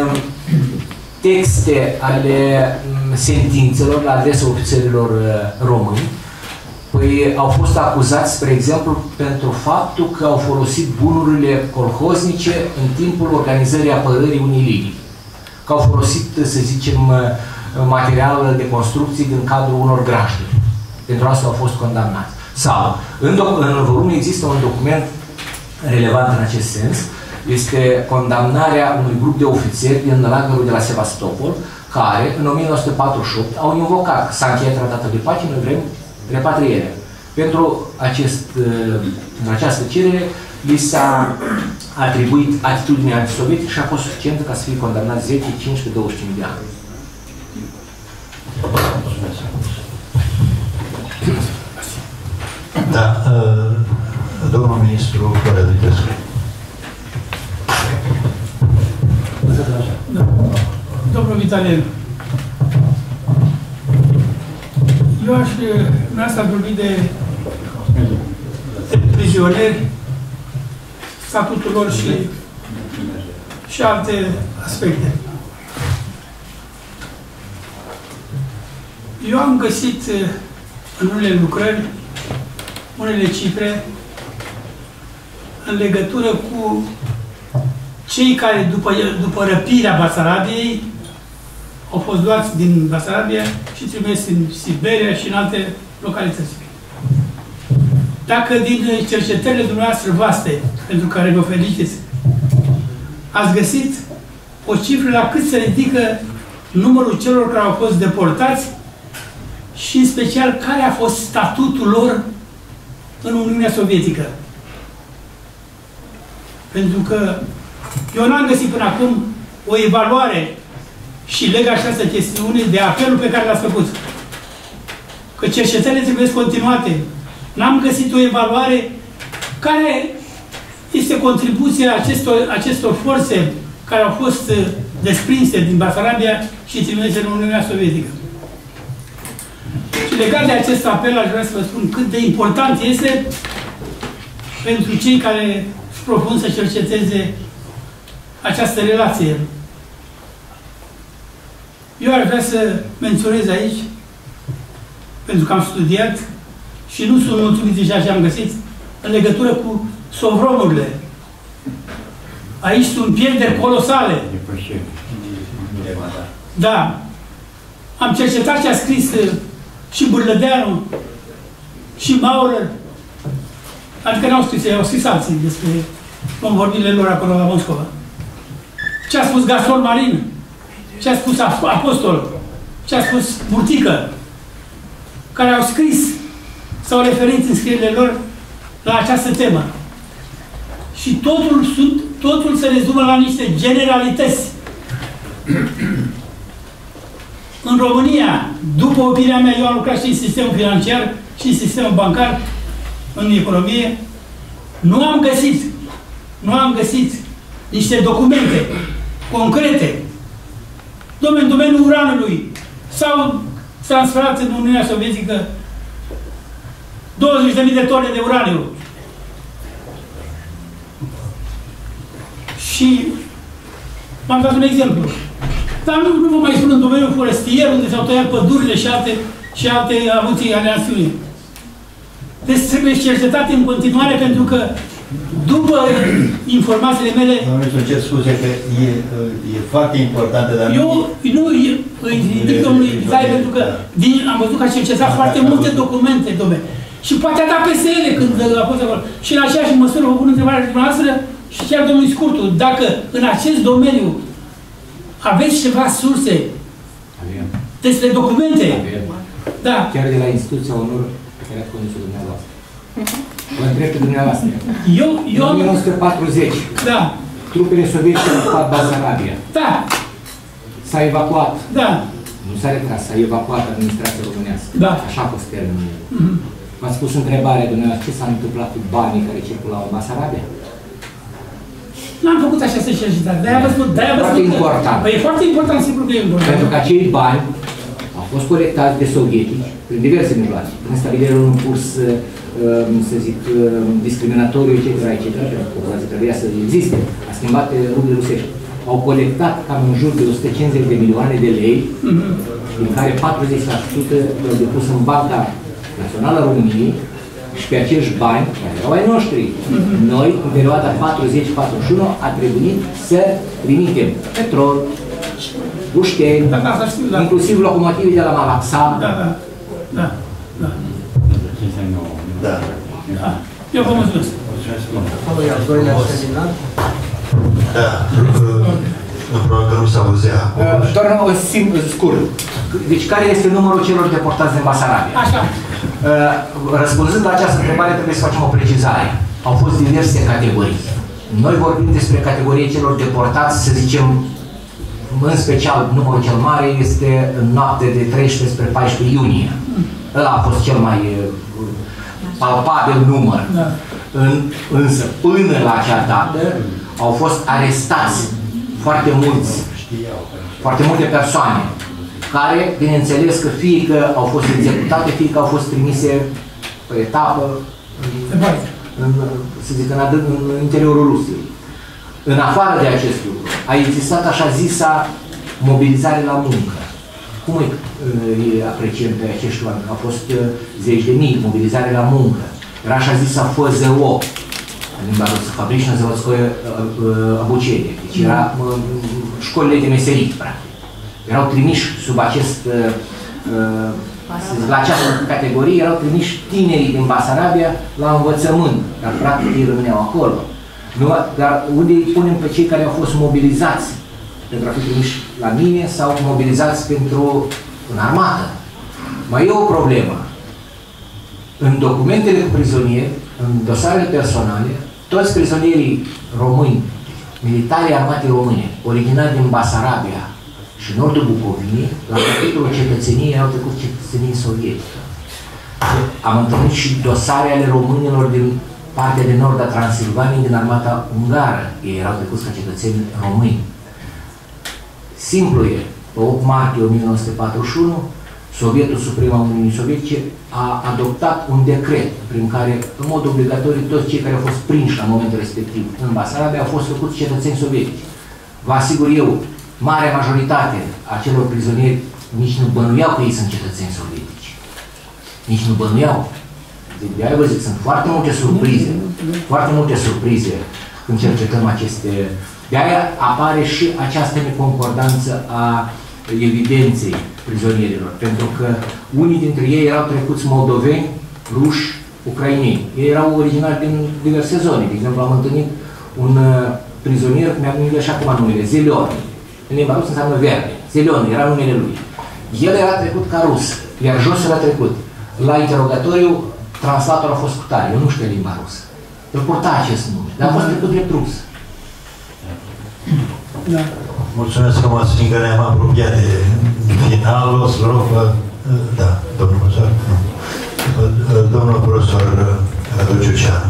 texte ale sentințelor la adresa ofițerilor români. Păi au fost acuzați, spre exemplu, pentru faptul că au folosit bunurile colhoznice în timpul organizării apărării unei linii. Că au folosit, să zicem, material de construcții din cadrul unor grajduri. Pentru asta au fost condamnați. Sau, în, în volum există un document relevant în acest sens, este condamnarea unui grup de ofițeri din lagărul de la Sevastopol, care, în o mie nouă sute patruzeci și opt, au invocat, s-a încheiat tratatul de pace, noi vrem repatrierea. Pentru acest, în această cerere, li s-a atribuit atitudinea antisovietică și a fost suficientă ca să fie condamnat zece, cincisprezece, douăzeci și cinci de ani. Da, domnul ministru Florea Dumitrescu. Da. Domnul Vitalel, eu aș, n-ați vorbit de, de prizonieri, statutul lor și, și alte aspecte. Eu am găsit în unele lucrări unele cifre în legătură cu cei care după, după răpirea Basarabiei au fost luați din Basarabia și trimis în Siberia și în alte localități. Dacă din cercetările dumneavoastră vaste, pentru care vă felicitați, ați găsit o cifră la cât se ridică numărul celor care au fost deportați și, în special, care a fost statutul lor în Uniunea Sovietică. Pentru că eu n-am găsit până acum o evaluare și leg această chestiune de apelul pe care l-ați făcut. Că cercetările trebuie continuate. N-am găsit o evaluare care este contribuția acestor, acestor forțe care au fost desprinse din Basarabia și trimise în Uniunea Sovietică. Și legat de acest apel, aș vrea să vă spun cât de important este pentru cei care își propun să cerceteze această relație. Eu aș vrea să menționez aici, pentru că am studiat și nu sunt mulțumit de ceea ce am găsit, în legătură cu sovronurile. Aici sunt pierderi colosale. Da. Am cercetat ce a scris și Bârlădeanu, și Maurer. Adică n-au scris, au scris alții despre convorbirile lor acolo la Moscova. Ce a spus Gaston Marin, ce a spus Apostol, ce a spus Burtică, care au scris, s-au referit în scrierile lor la această temă. Și Și totul, sunt, totul se rezumă la niște generalități. În România, după opinia mea, eu am lucrat și în sistemul financiar și în sistemul bancar, în economie, nu am găsit, nu am găsit niște documente concrete. Dom'le, în domeniul uranului s-au transferat în Uniunea Sovietică douăzeci de mii de tone de uraniu. Și v-am dat un exemplu. Dar nu, nu vă mai spun în domeniul forestier, unde s-au tăiat pădurile și alte, și alte avuții ale națiunii. Deci trebuie cercetate în continuare, pentru că după informațiile mele... Domnule, să cer scuze că e, e foarte importantă, dar... Eu nu îi ridic domnului Vitalie, pentru că din, am văzut că a cercetat foarte multe documente, domnule. Și poate a dat peste ele când a fost acolo. Și în aceeași măsură vă pun întrebarea dumneavoastră și chiar domnului Scurtu, dacă în acest domeniu aveți ceva surse despre documente. Da. Chiar de la instituția onor pe care ați condus-o dumneavoastră. Vă întreb pe dumneavoastră. Eu, eu... În o mie nouă sute patruzeci, da. Trupele sovietice au ocupat Basarabia. Da. S-a evacuat. Da. Nu s-a retras, s-a evacuat administrația românească. Da. Așa a fost termenul. Mm-hmm. V-ați pus întrebarea dumneavoastră, ce s-a întâmplat cu banii care circulau în Basarabia? N-am făcut așa să cercetați. De-aia vă spun, de-aia vă spun. Foarte important. Păi e foarte important, sigur că e important. Pentru că acei bani au fost colectați de sovietici prin diverse mijloace, prin stabilirea unui curs, să zic, discriminatoriu, et cetera, et cetera, pentru că populația trebuia să existe. A schimbat ruble rusești. Au colectat cam în jur de o sută cincizeci de milioane de lei, mm-hmm. din care patruzeci la sută le-au depus în Banca Națională a României și pe acești bani, care erau ai noștri, mm-hmm. noi, în perioada patruzeci patruzeci și unu, a trebuit să trimitem petrol, bușteni, da, da, da. inclusiv locomotive de la Malaxa. Da, da, da, da. Da. Da. Eu vă mulțumesc. Apoi, al doilea seminar? Da, probabil că nu se auzea. Doar o simplu, scurt. Deci, care este numărul celor deportați din Basarabia? Așa. Răspunzând la această întrebare, trebuie să facem o precizare. Au fost diverse categorii. Noi vorbim despre categoria celor deportați, să zicem, în special, numărul cel mare este în noapte de treisprezece spre paisprezece iunie. Ăla a fost cel mai palpabil număr. Da. În, însă, până la acea dată, au fost arestați foarte mulți, foarte multe persoane, care, bineînțeles că fie că au fost executate, fie că au fost trimise pe etapă, în, în, să zic, în, adân, în interiorul Rusiei. În afară de acest lucru, a existat așa zisa mobilizare la muncă. Cum îi, îi apreciem pe acești oameni? Au fost zeci de mii, mobilizare la muncă. Era așa zisa F Z O, în limba rusă, Fabrična Zavodskoye Obučenie. Deci era școlile de meserii, practic. Erau trimiși sub acest, la această categorie, erau trimiși tinerii din Basarabia la învățământ, dar practic ei rămâneau acolo. Nu, dar unde îi punem pe cei care au fost mobilizați pentru a fi trimiși la mine sau mobilizați pentru în armată? Mai e o problemă. În documentele cu prizonieri, în dosarele personale, toți prizonierii români, militarii armate române, originari din Basarabia și nordul Bucovinei, la capitolul cetățeniei au trecut cetățenii sovietică. Am întâlnit și dosare ale românilor din partea de nord a Transilvaniei, din armata ungară. Ei erau trecuți ca cetățeni români. Simplu e, pe opt martie o mie nouă sute patruzeci și unu, Sovietul Suprem al Uniunii Sovietice a adoptat un decret prin care, în mod obligatoriu, toți cei care au fost prinși la momentul respectiv în Basarabia au fost făcuți cetățeni sovietici. Vă asigur eu, marea majoritate a celor prizonieri nici nu bănuiau că ei sunt cetățeni sovietici. Nici nu bănuiau. De-aia vă zic, sunt foarte multe surprize, foarte multe surprize când cercetăm aceste... De-aia apare și această neconcordanță a evidenței prizonierilor, pentru că unii dintre ei erau trecuți moldoveni, ruși, ucraineni. Ei erau originari din diverse zone. De exemplu, am întâlnit un prizonier, mi-am numit așa cum numele, Zelion. În limba rusă înseamnă verde. Zelion era numele lui. El era trecut ca rus, iar jos era trecut. La interogatoriu, translatorul a fost cu tare. Eu nu știu limba rusă. îl purta acest nume, dar a fost trecut drept rus. Da. Mulțumesc frumos, fiindcă ne-am apropiat de final, o să rog, da, domnul profesor, domnul profesor Radu Ciuceanu.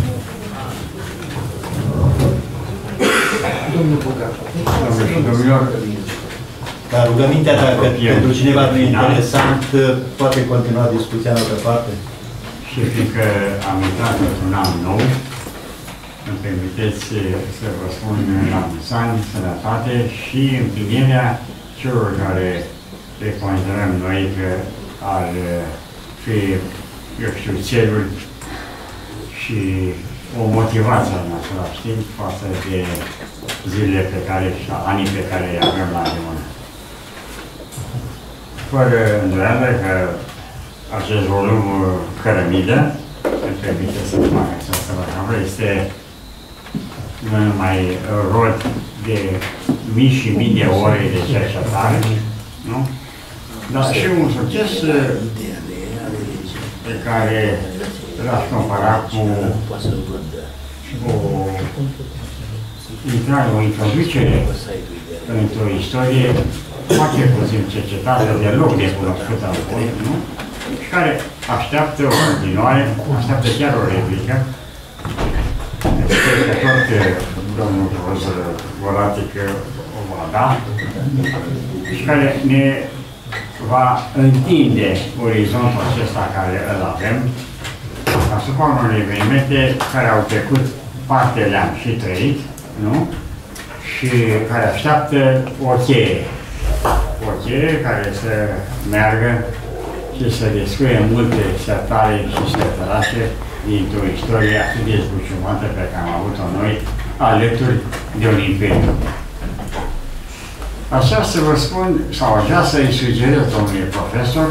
Domnul Buga. Domnilor, ca rugămintea, dacă pentru cineva nu e interesant, poate continua discuția în altă parte. Și fiindcă am intrat într-un an nou, îmi permiteți să vă spun la mulți ani, sănătate și împlinirea celor care le considerăm noi că ar fi, eu știu, țelul și o motivație în același timp față de zilele pe care și anii pe care îi avem la Leona. Fără îndoială că acest volum cărămidă, îmi permite să fac această variantă, este nu numai rod de mii și mii de ore de cercetare, nu? Dar și un succes pe care l-aș compara cu o intrare, o introducere într-o istorie foarte puțin cercetată, deloc de cunoscută în fond, nu? Și care așteaptă o continuare, așteaptă chiar o replică. Sper că tot domnul profesor Volatic o va da și care ne va întinde orizontul acesta care îl avem asupra unor evenimente care au trecut, parte le-am și trăit, nu? Și care așteaptă o cheie. O cheie care să meargă și să descrie multe sertare și sertărașe dintr-o istorie atât de zbuciumată pe care am avut-o noi, alături de un imperiu. Așa să vă spun, sau așa să-i sugerez domnului profesor,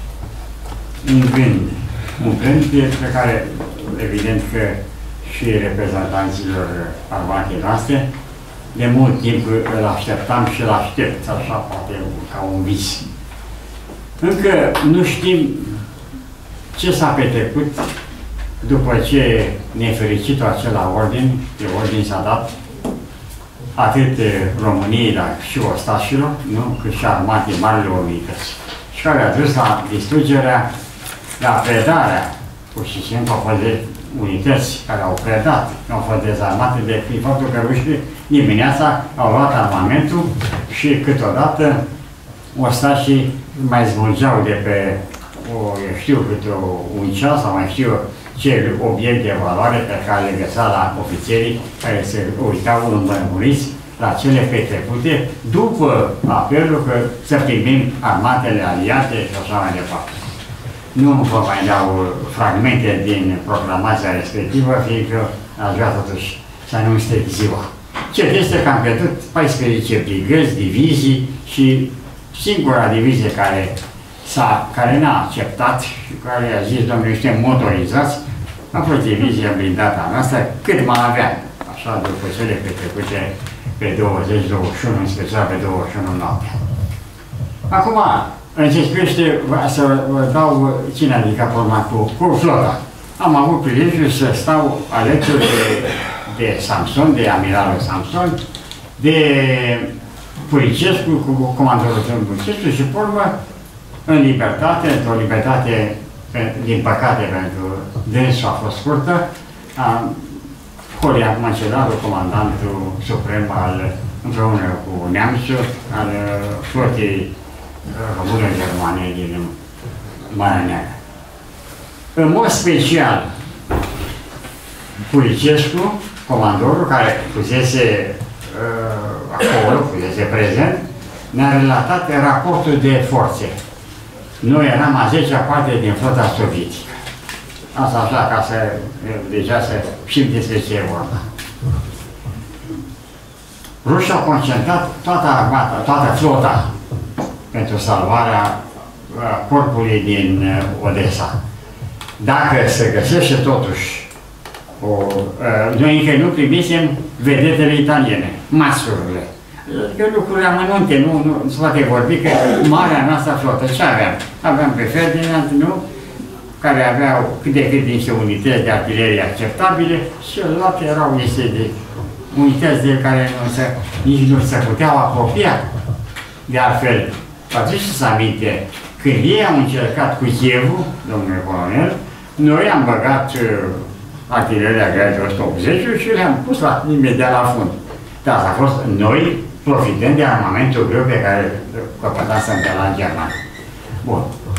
un gând. Un gând pe care, evident că și reprezentanților armatei noastre, de mult timp îl așteptam și îl aștept, așa poate ca un vis. Încă nu știm ce s-a petrecut după ce nefericitul acela ordin, de ordin s-a dat atât României, dar și ostașilor, nu? Cât și armatei marilor unități. Și care a dus la distrugerea, la predarea, pur și simplu au fost de unități care au predat, au fost dezarmate de prin faptul că rușii dimineața au luat armamentul și câteodată ostașii mai zbulgeau de pe, o, eu știu, câte o, un ceas sau mai știu ce obiect de valoare pe care le găsea la ofițerii care se uitau înbărbuniți la cele petrecute după apelul că să primim armatele aliate și așa mai departe. Nu vă mai dau fragmente din proclamația respectivă, fiindcă aș vrea totuși să nu stric ziua. Ce este că am pierdut paisprezece brigăzi, divizii și singura divizie care s-a, care n-a acceptat și care a zis, domnule, suntem motorizați, a fost divizia blindată a noastră, cât mai avea, așa, după cele petrecute pe douăzeci douăzeci și unu, în special pe douăzeci și unu noaptea. Acum, în ce privește, să vă dau cine a ridicat problema cu, cu flota. Am avut prilejul să stau alături de, de Samson, de amiralul Samson, de Puricescu, cu comandorul Puricescu și, pe urmă, în libertate, într-o libertate, din păcate, pentru dânsul a fost scurtă, am Horia Măcelaru, comandantul suprem al, împreună cu Neamțul, al flotei română germane din Marea Neagră. În mod special, Puricescu, comandorul care fusese uh, acolo, fusese prezent, ne-a relatat raportul de forțe. Noi eram a zecea parte din flota sovietică. Asta așa, ca să, deja să știm despre ce e vorba. Rușii au concentrat toată armata, toată flota pentru salvarea corpului din Odessa. Dacă se găsește totuși, o, noi încă nu primisem vedetele italiene, masurile. Adică lucruri amănunte, nu, nu se poate vorbi că marea noastră flotă, ce aveam? Aveam pe Ferdinand, nu? care aveau cât de cât niște unități de artilerie acceptabile și celelalte erau niște de unități de care nu se, nici nu se puteau apropia. De altfel, vă aduceți aminte, când ei au încercat cu Chievul, domnule colonel, noi am băgat uh, artileria grea de o sută optzeci și le-am pus la, imediat la fund. Dar asta a fost noi, profitând de armamentul greu pe care căpătasem de la german. Bun.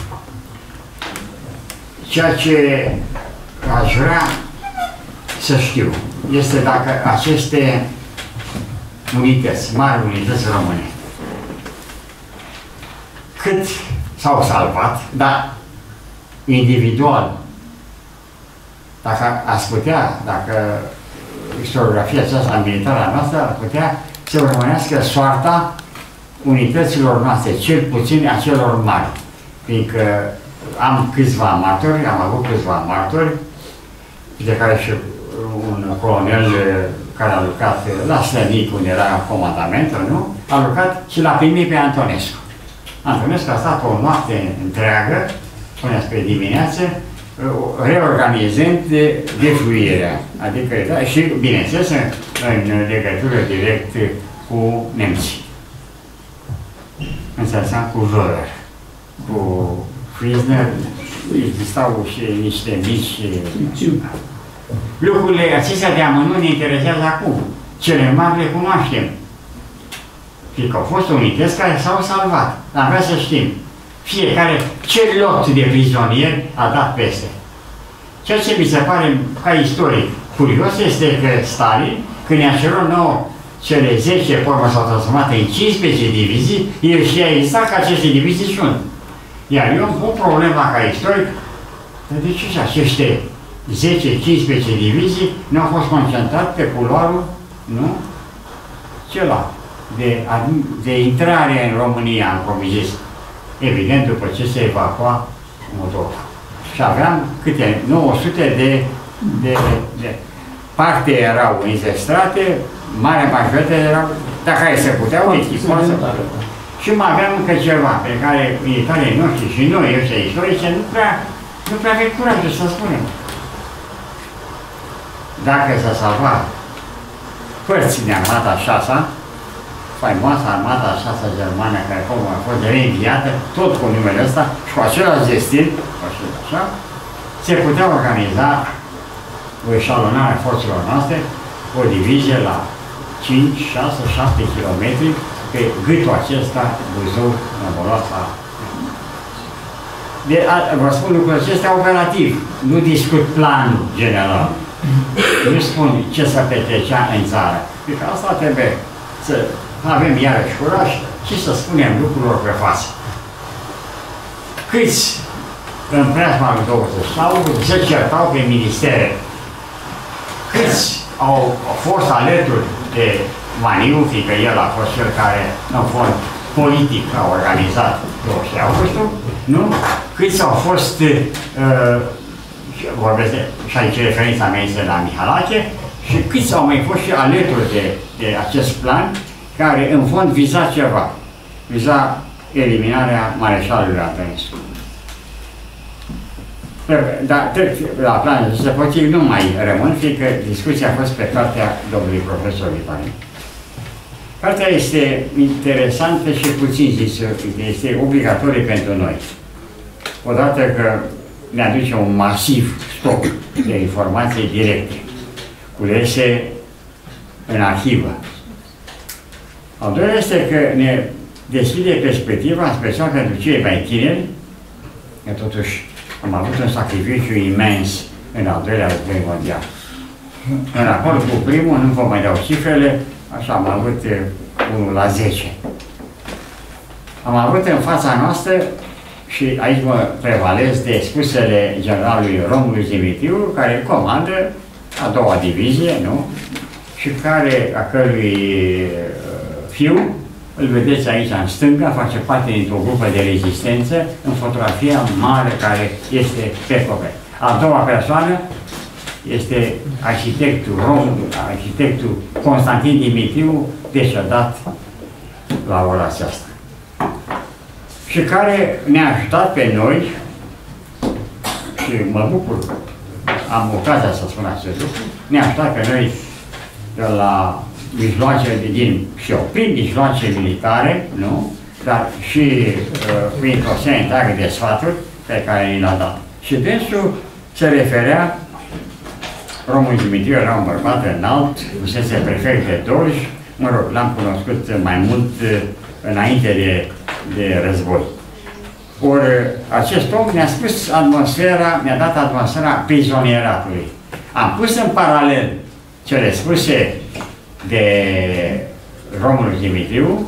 Ceea ce aș vrea să știu este dacă aceste unități, mari unități române, cât s-au salvat, dar individual, dacă ați putea, dacă istoriografia aceasta militară a noastră ar putea să urmărească soarta unităților noastre, cel puțin a celor mari. Fiindcă am câțiva martori, am avut câțiva martori, de care și un colonel care a lucrat la Slănic, unde era comandamentul, nu? A lucrat și l-a primit pe Antonescu. Antonescu a stat o noapte întreagă, până spre dimineață, reorganizând de, defluirea. Adică, da, și, bineînțeles, în, în legătură direct cu nemții. Înțelegeam cu Wöhler, cu Friesner, existau și niște mici... Lucrurile acestea de amănunt ne interesează acum. Cele mari le cunoaștem. Fiindcă au fost unități care s-au salvat. Dar vreau să știm, fiecare ce lot de prizonieri a dat peste. Ceea ce mi se pare ca istoric curios este că Stalin, când ne-a cerut nouă cele zece, pe urmă s-au transformat în cincisprezece divizii, el știa exact că aceste divizii sunt. Iar eu îmi pun problema ca istoric, de ce și aceste zece cincisprezece divizii nu au fost concentrate pe culoarul, nu? Cela, de, de intrare în România, în provizis. Evident, după ce se evacua Moldova. Și aveam câte nouă sute de, de, de parte erau înzestrate, marea majoritate erau, dacă se puteau echipa să... Și mai aveam încă ceva pe care militarii noștri și noi, ăștia istorice, nu prea, nu prea avem curajul să spunem. Dacă s-a salvat părți din armata șasea, faimoasa armata șasea germană, care acum a fost reînviată, tot cu numele ăsta și cu același destin, așa, se putea organiza o eșalonare a forțelor noastre, o divizie la cinci, șase, șapte kilometri pe gâtul acesta, Buzău, Năvoloasa. De, a, vă spun lucrul acesta operativ, nu discut planul general. Nu spun ce să petrecea în țară. Pentru că asta trebuie să avem iarăși curaj și să spunem lucrurilor pe față. Câți în preajma lui douăzeci sau se certau pe ministere? Câți au, au fost alături de Maniu, fiindcă el a fost cel care, în fond, politic a organizat douăzeci augustul, nu? Câți au fost, uh, vorbesc de, și aici referința mea este la Mihalache, și câți au mai fost și alături de, de acest plan, care în fond viza ceva, viza eliminarea mareșalului Antonescu. Dar la planul politic nu mai rămân, fiindcă discuția a fost pe cartea domnului profesor Vipani. Cartea este interesantă și puțin zis, este obligatorie pentru noi. Odată că ne aduce un masiv stoc de informații directe, culese în arhivă. Al doilea este că ne deschide perspectiva, în special pentru cei mai tineri, că totuși am avut un sacrificiu imens în al doilea război mondial. În acord cu primul, nu vă mai dau cifrele, așa am avut unu la zece. Am avut în fața noastră, și aici mă prevalez de spusele generalului Romulus Dimitriu, care comandă a doua divizie, nu? Și care, a cărui fiu, îl vedeți aici în stânga, face parte dintr-o grupă de rezistență, în fotografia mare care este pe coper. A doua persoană este arhitectul Romul, arhitectul Constantin Dimitriu, decedat la ora aceasta. Și care ne-a ajutat pe noi și mă bucur că am ocazia să spun acest lucru, ne așteaptă că noi de la mijloace din, și eu, prin mijloace militare, nu? Dar și uh, printr-o serie întreagă de sfaturi pe care i l-a dat. Și dânsul se referea, Romul Dumitriu era un bărbat înalt, fusese prefect de Dolj, mă rog, l-am cunoscut mai mult uh, înainte de, de război. Ori acest om mi-a spus atmosfera, mi-a dat atmosfera prizonieratului. Am pus în paralel cele spuse de Romul Dumitriu,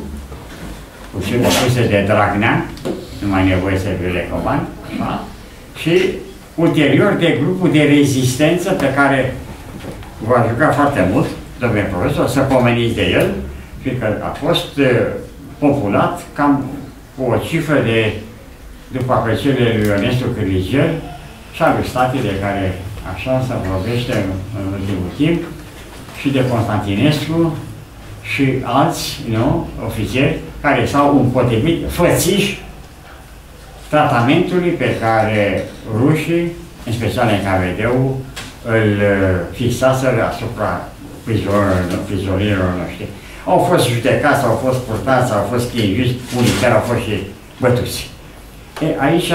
cu cele spuse de Dragnea, nu mai nevoie să vi le comand, da? Și ulterior de grupul de rezistență pe care v-a jucat foarte mult, domnule profesor, să pomeniți de el, fiindcă a fost uh, populat cam cu o cifră de, după aprecierile lui Ionescu Cârligel și al lui state de care așa se vorbește în, în ultimul timp, și de Constantinescu și alți, nu, ofițeri care s-au împotrivit fățiși tratamentului pe care rușii, în special în K V D-ul, îl fixaseră asupra prizonierilor noștri. Au fost judecați, au fost purtați, au fost chinjuți, unii chiar au fost și bătuți. E, aici,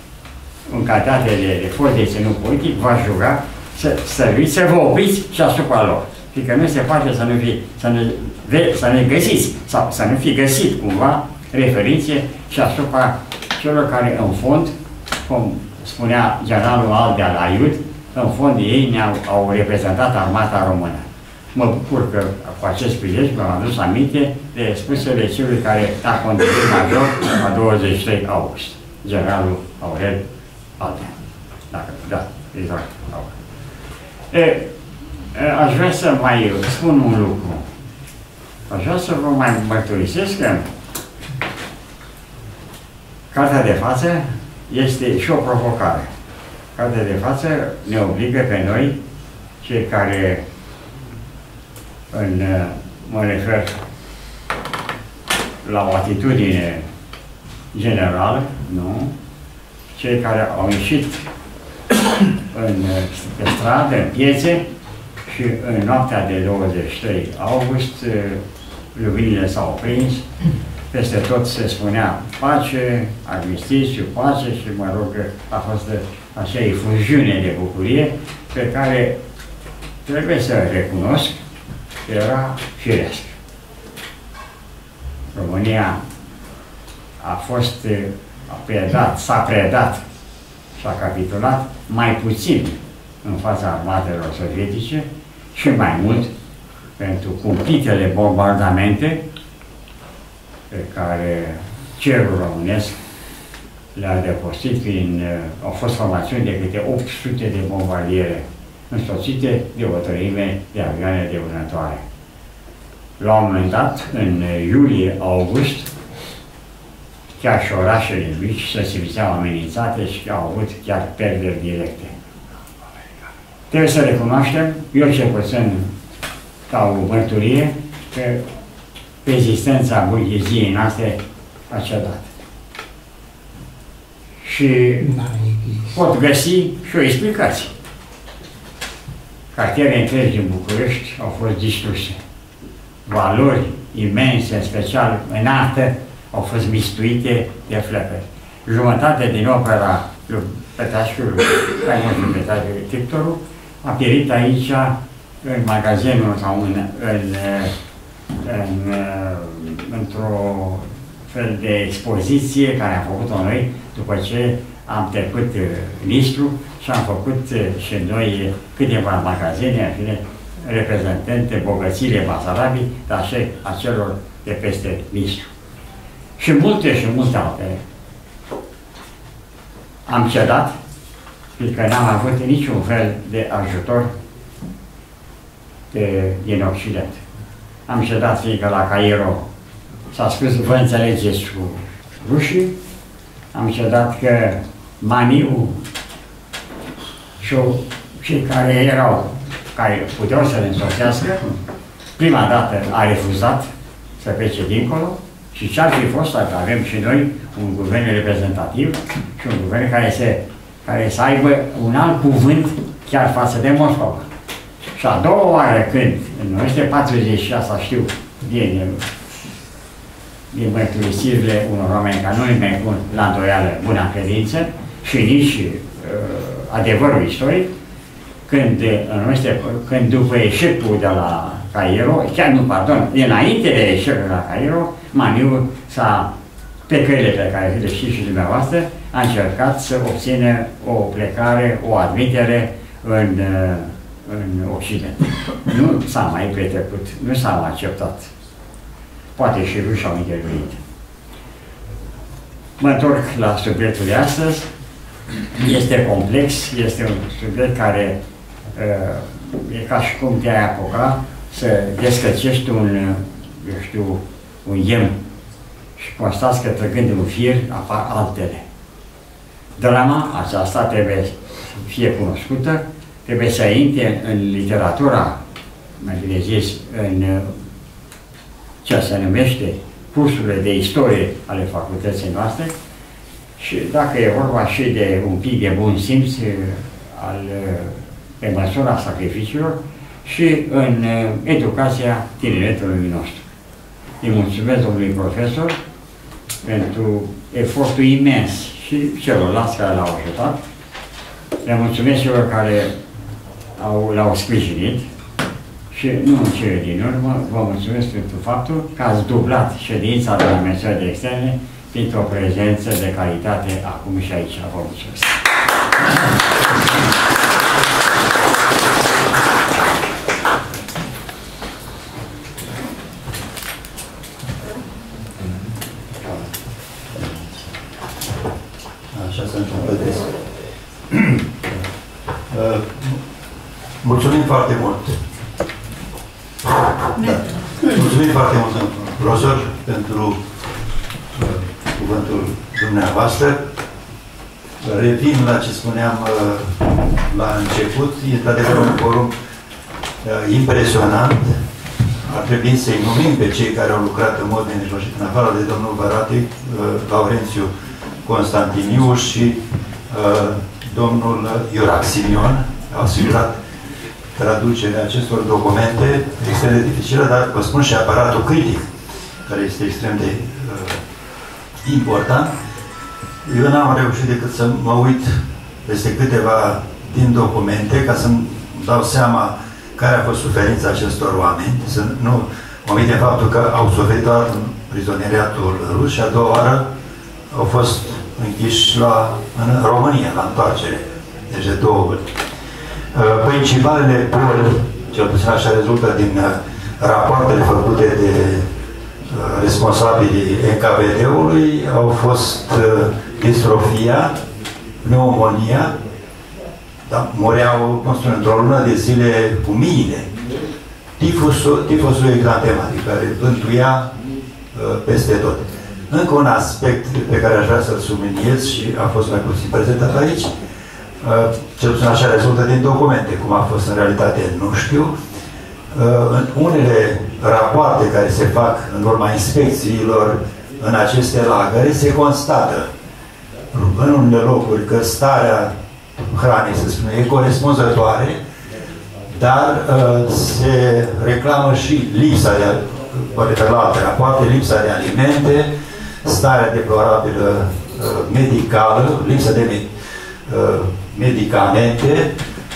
în calitate de, de fost de ținut politic, va juga să serviți, să vă opriți și asupra lor. Fiindcă nu se face să nu, fi, să, nu, să ne găsiți, sau să nu fi găsit cumva referințe și asupra celor care, în fond, cum spunea generalul Aldea la Iud, în fond ei ne-au au reprezentat armata română. Mă bucur că cu acest prilej m-am adus aminte de spusele celui care a conducut major la douăzeci și trei august, generalul Aurel Aldea. Dacă, da, exact. E, aș vrea să mai spun un lucru. Aș vrea să vă mai mărturisesc că cartea de față este și o provocare. Cartea de față ne obligă pe noi, cei care, în, mă refer la o atitudine generală, nu? Cei care au ieșit în, pe stradă, în piețe, și în noaptea de douăzeci și trei august, luminile s-au prins, peste tot se spunea pace, armistițiu, pace și mă rog, a fost așa efuziune de bucurie pe care trebuie să recunosc că era firesc. România a fost a predat, s-a predat și a capitulat mai puțin în fața armatelor sovietice și mai mult pentru cumplitele bombardamente pe care cerul românesc le-a depostit prin, au fost formațiuni de câte opt sute de bombardiere însoțite de o treime de avioane de vânătoare. La un moment dat, în iulie-august, chiar și orașele mici se simțeau amenințate și au avut chiar pierderi directe. Trebuie să recunoaștem, eu cel puțin ca o mărturie, că rezistența burgheziei noastre a cedat. Și pot găsi și o explicație. Cartiere întregi din București au fost distruse. Valori imense, în special în artă, au fost mistuite de flăcări. Jumătate din opera lui Petrașchiului, mai mult lui Petrașchiului, Pictorul, a pierit aici, în magazinul sau în, în, în, într-o fel de expoziție care am făcut-o noi după ce am trecut Nistru și am făcut și noi câteva magazine, în fine, reprezentante bogățiile Basarabii, dar și a celor de peste Nistru. Și multe și multe altele. Am cedat, fiindcă n-am avut niciun fel de ajutor de, din Occident. Am cedat fiindcă la Cairo s-a spus, vă înțelegeți cu rușii. Am cedat că Maniu și cei care erau, care puteau să le însoțească, prima dată a refuzat să plece dincolo și ce-ar fi fost dacă avem și noi un guvern reprezentativ și un guvern care se care să aibă un alt cuvânt chiar față de Moscova. Și a doua oară când, în o mie nouă sute patruzeci și șase, știu din, din mărturisirile unor oameni care nu-i mai pun la îndoială buna credință și nici uh, adevărul istoric, când, în când după eșecul de la Cairo, chiar nu, pardon, înainte de eșecul de la Cairo, Maniu s-a, pe căile pe care le știți și dumneavoastră, a încercat să obțină o plecare, o admitere în, în Occident. Nu s-a mai petrecut, nu s-a mai acceptat. Poate și rușii au intervenit. Mă întorc la subiectul de astăzi. Este complex, este un subiect care uh, e ca și cum te-ai apuca să descățești un, eu știu, un ghem și constați că trăgând un fir apar altele. Drama aceasta trebuie să fie cunoscută, trebuie să intre în literatura, mai bine zis, în ce se numește cursurile de istorie ale facultății noastre și dacă e vorba și de un pic de bun simț al, pe măsura sacrificiilor și în educația tineretului nostru. Îi mulțumesc domnului profesor pentru efortul imens și celorlalți care l-au ajutat. Le mulțumesc celor care l-au sprijinit și nu în cele din urmă, vă mulțumesc pentru faptul că ați dublat ședința de la Ministerul de Externe printr-o prezență de calitate acum și aici. Vă mulțumesc! Așa se întâmplă des. Mulțumim foarte mult! Da. Mulțumim foarte mult, profesor, pentru uh, cuvântul dumneavoastră. Revin la ce spuneam uh, la început. E într-adevăr un forum uh, impresionant. Ar trebui să-i numim pe cei care au lucrat în mod nenejocit, în afară de domnul Varatic, uh, Laurențiu Constantiniu și uh, domnul Iurac Simion. Au asigurat traducerea acestor documente extrem de dificilă, dar vă spun și aparatul critic, care este extrem de uh, important. Eu n-am reușit decât să mă uit peste câteva din documente ca să-mi dau seama care a fost suferința acestor oameni, să nu omit de faptul că au suferit doar în prizonieriatul rus și a doua oară au fost închiși la, în România, la întoarcere. Deci de două ori. Principalele boli, cel puțin așa rezultă din rapoartele făcute de responsabilii N K V D-ului, au fost distrofia, pneumonia, da? Mureau, cum spune, într-o lună de zile cu miile. Tifusul, tifusul exantematic, care bântuia peste tot. Încă un aspect pe care aș vrea să-l subliniez și a fost mai puțin prezentat aici, cel puțin așa rezultă din documente, cum a fost în realitate, nu știu. În unele rapoarte care se fac în urma inspecțiilor în aceste lagăre, se constată în unele locuri că starea hranei, să spunem, e corespunzătoare, dar se reclamă și lipsa de, poate pe la alte rapoarte, lipsa de alimente, starea deplorabilă medicală, lipsa de medicamente,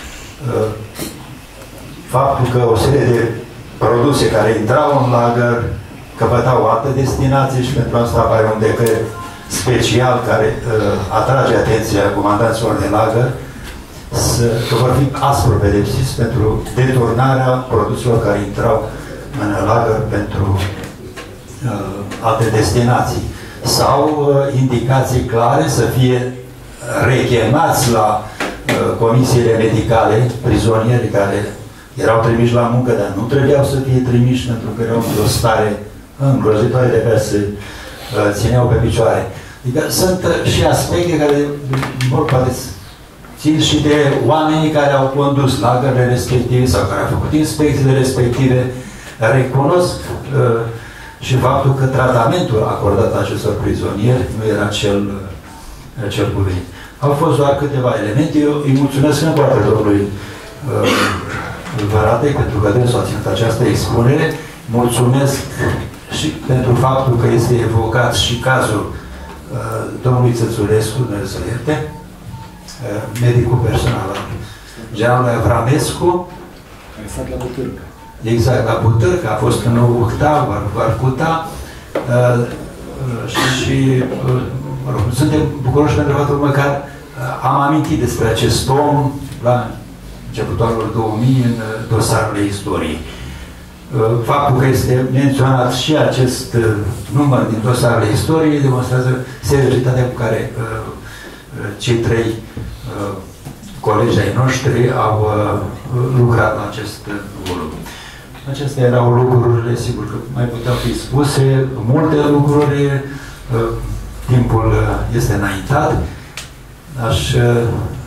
faptul că o serie de produse care intrau în lagăr căpătau o altă destinație și pentru asta apare un decret special care atrage atenția comandanților de lagăr că vor fi aspru pedepsiți pentru deturnarea produselor care intrau în lagăr pentru alte destinații. Sau indicații clare să fie rechemați la uh, comisiile medicale, prizonieri care erau trimiși la muncă, dar nu trebuiau să fie trimiși pentru că erau într-o stare îngrozitoare de care se uh, țineau pe picioare. Adică sunt uh, și aspecte care, vor, poate, țin și de oamenii care au condus lagările respective sau care au făcut inspecțiile respective. Recunosc uh, și faptul că tratamentul acordat acestor prizonieri nu era cel uh, cel cuvenit. Au fost doar câteva elemente. Eu îi mulțumesc încă o dată domnului uh, Vărate pentru că dânsul a ținut această expunere. Mulțumesc și pentru faptul că este evocat și cazul uh, domnului Țățulescu, Dumnezeu să ierte, uh, medicul personal al generalului Avramescu. Care a stat la Butârcă. Exact, la Butârcă, a fost în Ucta, Varcuta, uh, și uh, mă rog, suntem bucuroși pentru faptul că măcar uh, am amintit despre acest om la începutul anului două mii în uh, dosarele istoriei. Uh, faptul că este menționat și acest uh, număr din dosarele istoriei demonstrează seriozitatea cu care uh, uh, cei trei uh, colegi ai noștri au uh, lucrat la acest uh, volum. Acestea erau lucrurile, sigur că mai puteau fi spuse, multe lucruri, uh, timpul uh, este înaintat. Aș uh,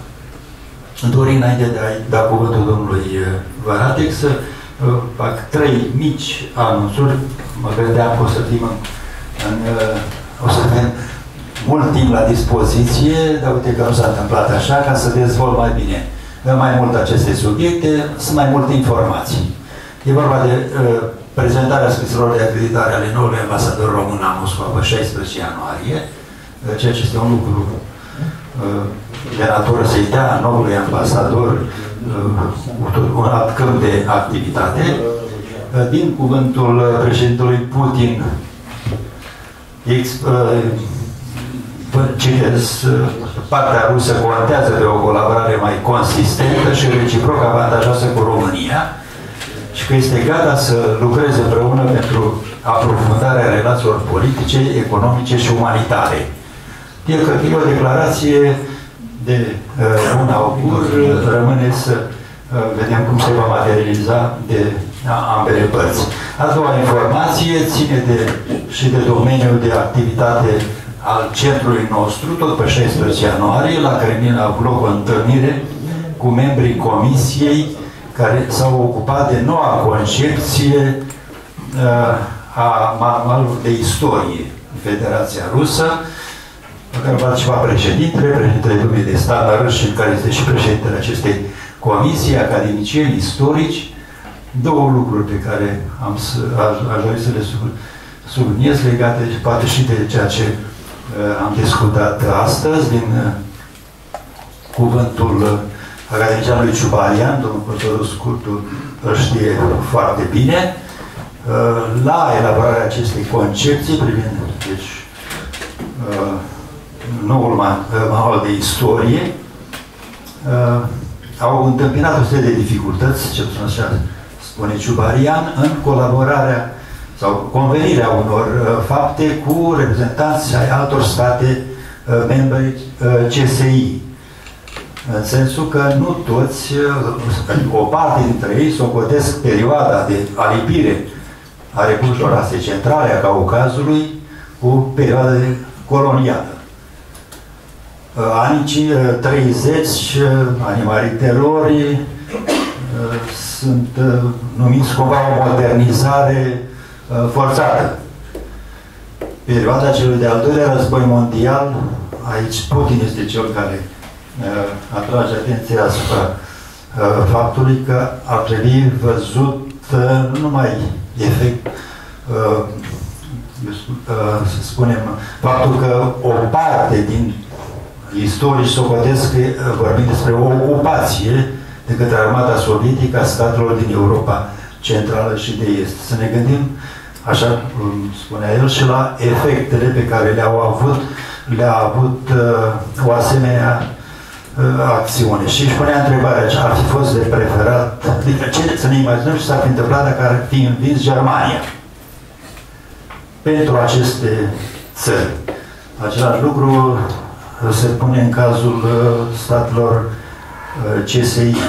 dori înainte de a-i da cuvântul domnului uh, Văratec să uh, fac trei mici anunțuri. Mă gândeam că o să fim în, în uh, o să avem mult timp la dispoziție, dar uite că nu s-a întâmplat așa, ca să dezvolt mai bine mai mult aceste subiecte, sunt mai multe informații. E vorba de uh, prezentarea scrisorilor de acreditare ale noului ambasador român la Moscova pe șaisprezece ianuarie, uh, ceea ce este un lucru uh, de natură să-i dea noului ambasador uh, un alt câmp de activitate. Uh, din cuvântul președintelui Putin, ex, uh, citez, partea rusă contează pe o colaborare mai consistentă și reciproc avantajoasă cu România și că este gata să lucreze împreună pentru aprofundarea relațiilor politice, economice și umanitare. Eu cred că e o declarație de uh, un augur, rămâne să uh, vedem cum se va materializa de ambele părți. A doua informație ține de, și de domeniul de activitate al centrului nostru, tot pe șaisprezece ianuarie, la Kremlin a avut loc o întâlnire cu membrii comisiei care s-au ocupat de noua concepție uh, a manualului de istorie în Federația Rusă, în care va participa președintele, președintele Dumei de Stat la Râșin, care este și președintele acestei comisii, academicieni, istorici. Două lucruri pe care am să, aș, aș dori să le subliniez legate poate și de ceea ce uh, am discutat astăzi din uh, cuvântul uh, academicianului Ciubarian, domnul profesor Scurtu îl știe foarte bine, uh, la elaborarea acestei concepții privind deci, uh, noul manual de istorie, uh, au întâmpinat o serie de dificultăți, ce așa spune Ciubarian, în colaborarea sau convenirea unor uh, fapte cu reprezentanți ai altor state uh, membri uh, C S I. În sensul că nu toți, uh, o parte dintre ei socotesc perioada de alipire a Republicilor Asiei Centrale, a Caucazului, cu perioada de colonială. Uh, anii uh, treizeci, uh, anii mari terori, uh, sunt uh, numiți cumva o modernizare forțată. Perioada celui de-al doilea război mondial, aici Putin este cel care uh, atrage atenția asupra uh, faptului că ar trebui văzut uh, nu numai efect, uh, uh, să spunem, faptul că o parte din istorici socotesc, uh, vorbim despre o ocupație de către armata sovietică a statelor din Europa Centrală și de Est. Să ne gândim, așa cum spunea el, și la efectele pe care le-au avut, le-a avut uh, o asemenea uh, acțiune. Și își punea întrebarea ce ar fi fost de preferat, adică ce să ne imaginăm ce s-ar fi întâmplat dacă ar fi învins Germania pentru aceste țări. Același lucru se pune în cazul uh, statelor uh, C S I.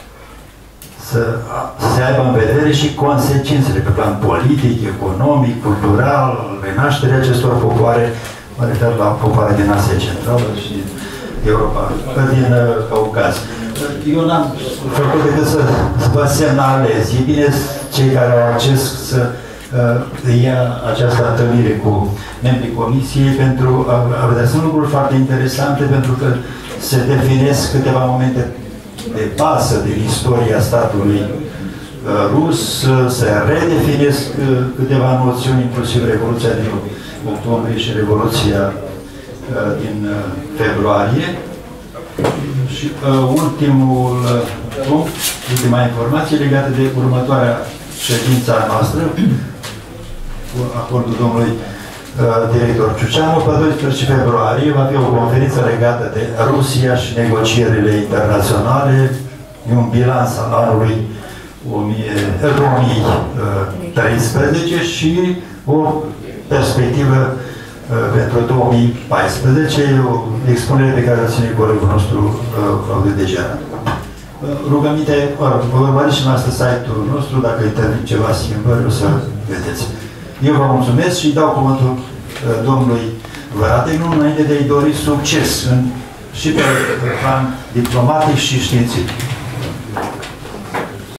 Să se aibă în vedere și consecințele pe plan politic, economic, cultural, renașterea acestor popoare, mă refer la popoare din Asia Centrală și din Europa, din uh, Caucaz. Eu n-am făcut decât să, să vă semnalez. E bine cei care au acces să uh, ia această întâlnire cu membrii comisiei pentru a, a vedea. Sunt lucruri foarte interesante pentru că se definesc câteva momente de bază din istoria statului rus, se redefinesc câteva noțiuni, inclusiv Revoluția din octombrie și Revoluția din februarie. Și ultimul punct, ultima informație legată de următoarea ședință a noastră, cu acordul domnului director Ciuceanu, pe doisprezece februarie va fi o conferință legată de Rusia și negocierile internaționale, un bilanț al anului două mii treisprezece și o perspectivă pentru două mii paisprezece, o expunere pe care o ține colegul nostru Claudiu Degeana. Rugăminte, vă urmăriți și noastră site-ul nostru, dacă intervin ceva schimbări, o să vedeți. Eu vă mulțumesc și dau cuvântul domnului Văratec, nu înainte de a-i dori succes în, și pe plan diplomatic și științific.